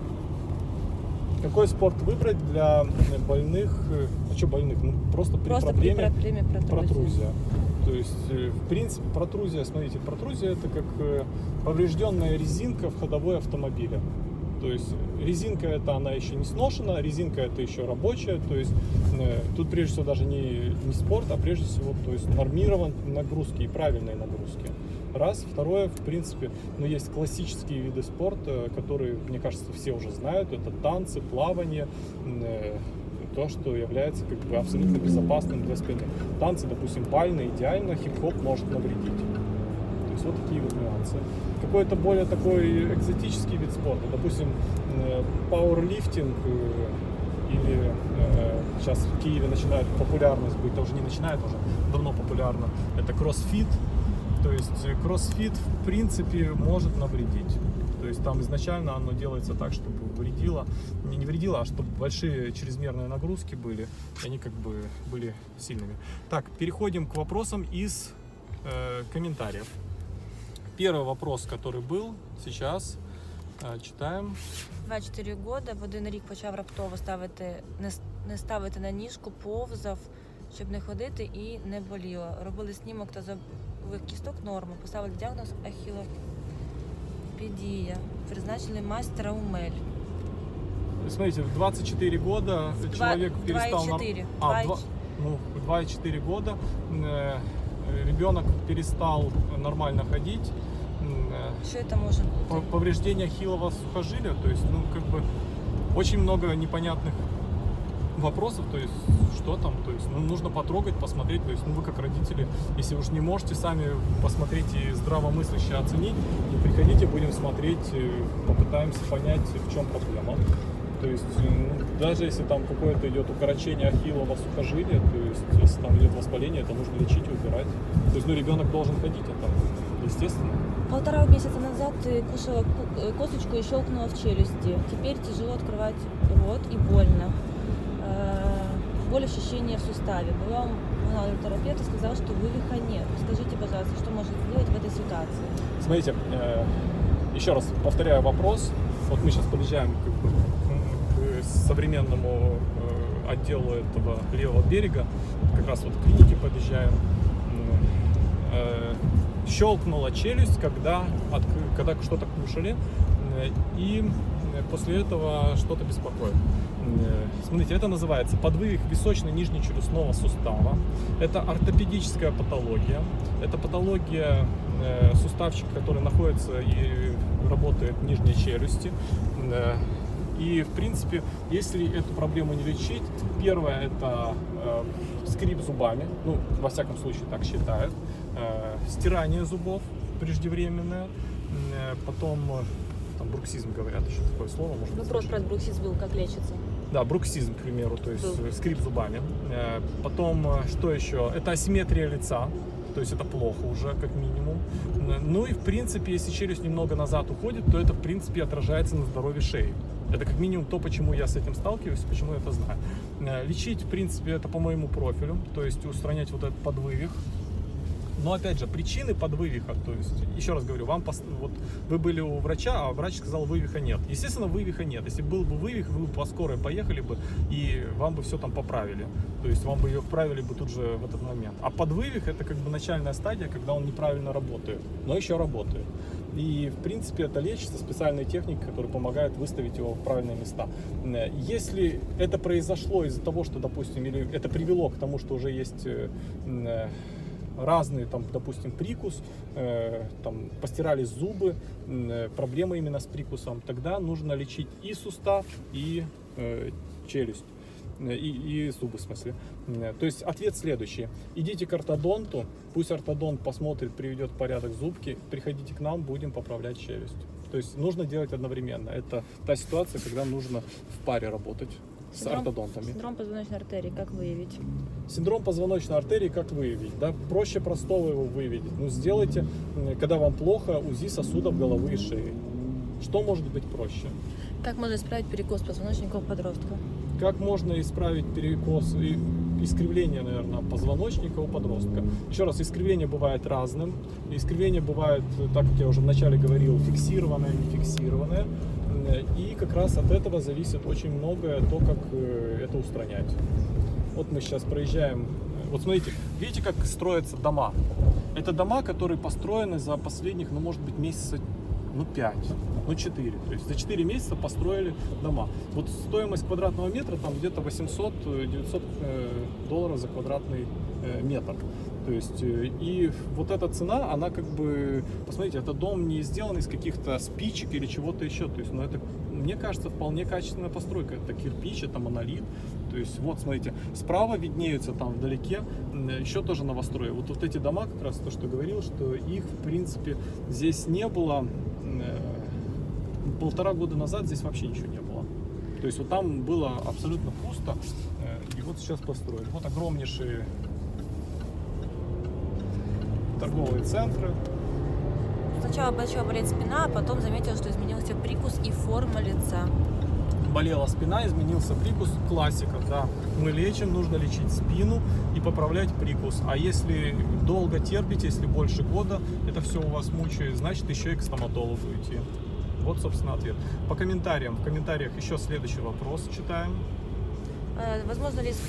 Какой спорт выбрать для больных, а что больных, ну просто при просто проблеме, при проблеме протрузия. протрузия. То есть, в принципе, протрузия, смотрите, протрузия это как поврежденная резинка в ходовой автомобиля. То есть резинка это она еще не сношена, резинка это еще рабочая. То есть э, тут прежде всего даже не, не спорт, а прежде всего то есть нормирован нагрузки и правильные нагрузки. Раз. Второе, в принципе, ну, есть классические виды спорта, которые, мне кажется, все уже знают. Это танцы, плавание, э, то, что является как бы абсолютно безопасным для спины. Танцы, допустим, бальные, идеально, хип-хоп может навредить. То есть вот такие вот нюансы. Какой-то более такой экзотический вид спорта, допустим, э, пауэрлифтинг э, или э, сейчас в Киеве начинает популярность быть, это уже не начинает, уже давно популярно, это кроссфит. То есть кроссфит в принципе может навредить. То есть там изначально оно делается так, чтобы вредило, не, не вредило, а чтобы большие чрезмерные нагрузки были, и они как бы были сильными. Так, переходим к вопросам из э, комментариев. Первый вопрос, который был, сейчас э, читаем. двадцять чотири года, в один рік почав раптово ставити, не, не ставити на ніжку, повзав, щоб не ходити і не боліло. Робили снімок та тазових кісток, норму. Поставили діагноз ахілопедія. Призначили мастера Умель. Смотрите, в двадцать четыре года человек перестал... два и четыре. А, два... ну, два и четыре года э, ребенок перестал нормально ходить. Что это может быть? Повреждение ахиллового сухожилия, то есть, ну, как бы, очень много непонятных вопросов, то есть, что там, то есть, ну, нужно потрогать, посмотреть, то есть, ну, вы как родители, если уж не можете сами посмотреть и здравомысляще оценить, то приходите, будем смотреть, попытаемся понять, в чем проблема. То есть, ну, даже если там какое-то идет укорочение ахиллового сухожилия, то есть, если там идет воспаление, это нужно лечить и убирать. То есть, ну, ребенок должен ходить, это естественно. Полтора месяца назад ты кушала косточку и щелкнула в челюсти. Теперь тяжело открывать рот и больно. Боль, ощущения в суставе. Была у терапевта, сказал, что вывиха нет. Скажите, пожалуйста, что можно сделать в этой ситуации? Смотрите, э, еще раз повторяю вопрос. Вот мы сейчас подъезжаем как бы, к современному э, отделу этого левого берега. Как раз вот к клинике подъезжаем. Э, щелкнула челюсть, когда, от, когда что-то кушали. Э, и после этого что-то беспокоит. Смотрите, это называется подвывих височно-нижнечелюстного сустава. Это ортопедическая патология. Это патология э, суставчика, который находится и работает в нижней челюсти. Э, и, в принципе, если эту проблему не лечить, первое – это э, скрип зубами, ну, во всяком случае, так считают, э, стирание зубов преждевременное, э, потом там бруксизм говорят, еще такое слово. Может быть, Вопрос про бруксизм был, как лечится. Да, бруксизм, к примеру, то есть Был. скрип зубами. Потом, что еще? Это асимметрия лица, то есть это плохо уже, как минимум. Ну и, в принципе, если челюсть немного назад уходит, то это, в принципе, отражается на здоровье шеи. Это как минимум то, почему я с этим сталкиваюсь, почему я это знаю. Лечить, в принципе, это по моему профилю, то есть устранять вот этот подвывих. Но опять же, причины подвывиха, то есть, еще раз говорю, вам пос... вот вы были у врача, а врач сказал, вывиха нет. Естественно, вывиха нет. Если был бы вывих, вы бы по скорой поехали бы, и вам бы все там поправили. То есть вам бы ее вправили бы тут же в этот момент. А подвывих это как бы начальная стадия, когда он неправильно работает, но еще работает. И, в принципе, это лечится специальной техникой, которая помогает выставить его в правильные места. Если это произошло из-за того, что, допустим, или это привело к тому, что уже есть разные, там, допустим, прикус, э, там, постирались зубы, э, проблемы именно с прикусом, тогда нужно лечить и сустав, и э, челюсть, э, и, и зубы, в смысле. Э, то есть ответ следующий. Идите к ортодонту, пусть ортодонт посмотрит, приведет в порядок зубки, приходите к нам, будем поправлять челюсть. То есть нужно делать одновременно. Это та ситуация, когда нужно в паре работать. С Синдром, ортодонтами. Синдром позвоночной артерии, как выявить? Синдром позвоночной артерии, как выявить? Да? Проще простого его выявить. Ну, сделайте, когда вам плохо, УЗИ сосудов головы и шеи. Что может быть проще? Как можно исправить перекос позвоночника у подростка? Как можно исправить перекос и искривление, наверное, позвоночника у подростка? Еще раз, искривление бывает разным. Искривление бывает, так как я уже вначале говорил, фиксированное, не фиксированное. И как раз от этого зависит очень многое, то, как это устранять. Вот мы сейчас проезжаем. Вот смотрите, видите, как строятся дома? Это дома, которые построены за последних, ну, может быть, месяца, ну, пять, ну, четыре. То есть за четыре месяца построили дома. Вот стоимость квадратного метра там где-то восемьсот-девятьсот долларов за квадратный метр. То есть, и вот эта цена, она как бы, посмотрите, это дом не сделан из каких-то спичек или чего-то еще. То есть, ну, это, мне кажется, вполне качественная постройка. Это кирпич, это монолит. То есть, вот, смотрите, справа виднеются там вдалеке еще тоже новострои. Вот, вот эти дома, как раз то, что говорил, что их, в принципе, здесь не было. Полтора года назад здесь вообще ничего не было. То есть, вот там было абсолютно пусто. И вот сейчас построили. Вот огромнейшие торговые центры. Сначала начала болеть спина, а потом заметила, что изменился прикус и форма лица. Болела спина, изменился прикус. Классика, да. Мы лечим, нужно лечить спину и поправлять прикус. А если долго терпите, если больше года, это все у вас мучает, значит еще и к стоматологу идти. Вот, собственно, ответ. По комментариям. В комментариях еще следующий вопрос читаем. Э, возможно ли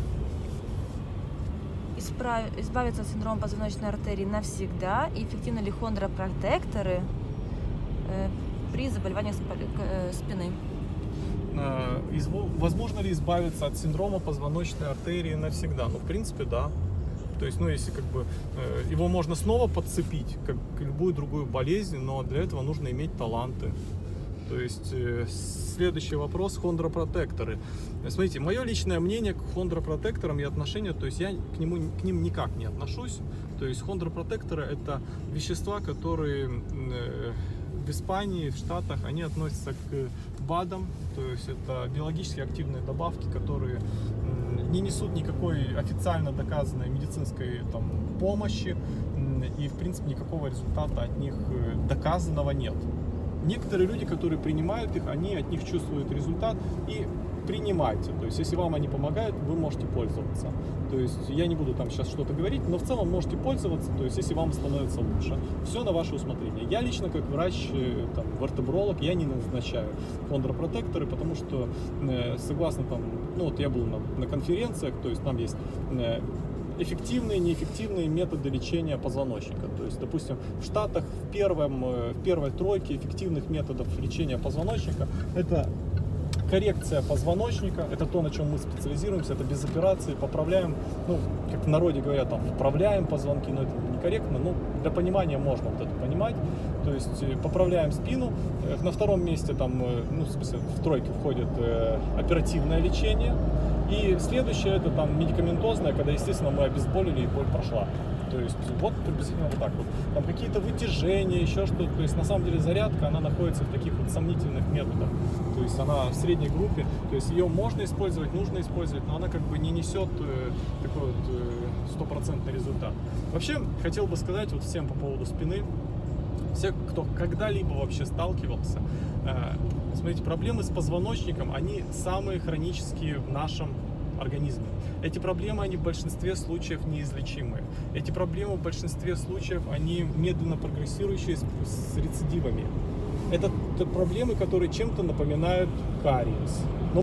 исправ... избавиться от синдрома позвоночной артерии навсегда? И эффективны ли хондропротекторы э, при заболеваниях спины? Э, из... Возможно ли избавиться от синдрома позвоночной артерии навсегда? Ну, в принципе, да. То есть, ну, если как бы э, его можно снова подцепить, как любую другую болезнь, но для этого нужно иметь таланты. То есть, э, следующий вопрос: хондропротекторы. Смотрите, мое личное мнение к хондропротекторам и отношение, то есть я к, нему, к ним никак не отношусь. То есть хондропротекторы — это вещества, которые э, в Испании, в Штатах, они относятся к БАДам, то есть это биологически активные добавки, которые не несут никакой официально доказанной медицинской там помощи, и в принципе никакого результата от них доказанного нет. Некоторые люди, которые принимают их, они от них чувствуют результат и принимайте. То есть, если вам они помогают, вы можете пользоваться. То есть, я не буду там сейчас что-то говорить, но в целом можете пользоваться, то есть, если вам становится лучше. Все на ваше усмотрение. Я лично, как врач, там, вертебролог, я не назначаю хондропротекторы, потому что, э, согласно там, ну вот я был на, на конференциях, то есть, там есть э, эффективные, неэффективные методы лечения позвоночника. То есть, допустим, в Штатах в, первом, в первой тройке эффективных методов лечения позвоночника это коррекция позвоночника, это то, на чем мы специализируемся, это без операции, поправляем, ну, как в народе говорят, там, вправляем позвонки, но это некорректно, но для понимания можно вот это понимать, то есть поправляем спину. На втором месте, там, ну, в смысле, в тройке входит э, оперативное лечение, и следующее, это там медикаментозное, когда, естественно, мы обезболили и боль прошла. То есть вот приблизительно вот так вот. Там какие-то вытяжения, еще что-то. То есть на самом деле зарядка, она находится в таких вот сомнительных методах. То есть она в средней группе. То есть ее можно использовать, нужно использовать, но она как бы не несет э, такой вот э, стопроцентный результат. Вообще, хотел бы сказать вот всем по поводу спины. Все, кто когда-либо вообще сталкивался, э, смотрите, проблемы с позвоночником, они самые хронические в нашем организме. Эти проблемы, они в большинстве случаев неизлечимые. Эти проблемы в большинстве случаев, они медленно прогрессирующие с, с рецидивами. Это проблемы, которые чем-то напоминают кариес.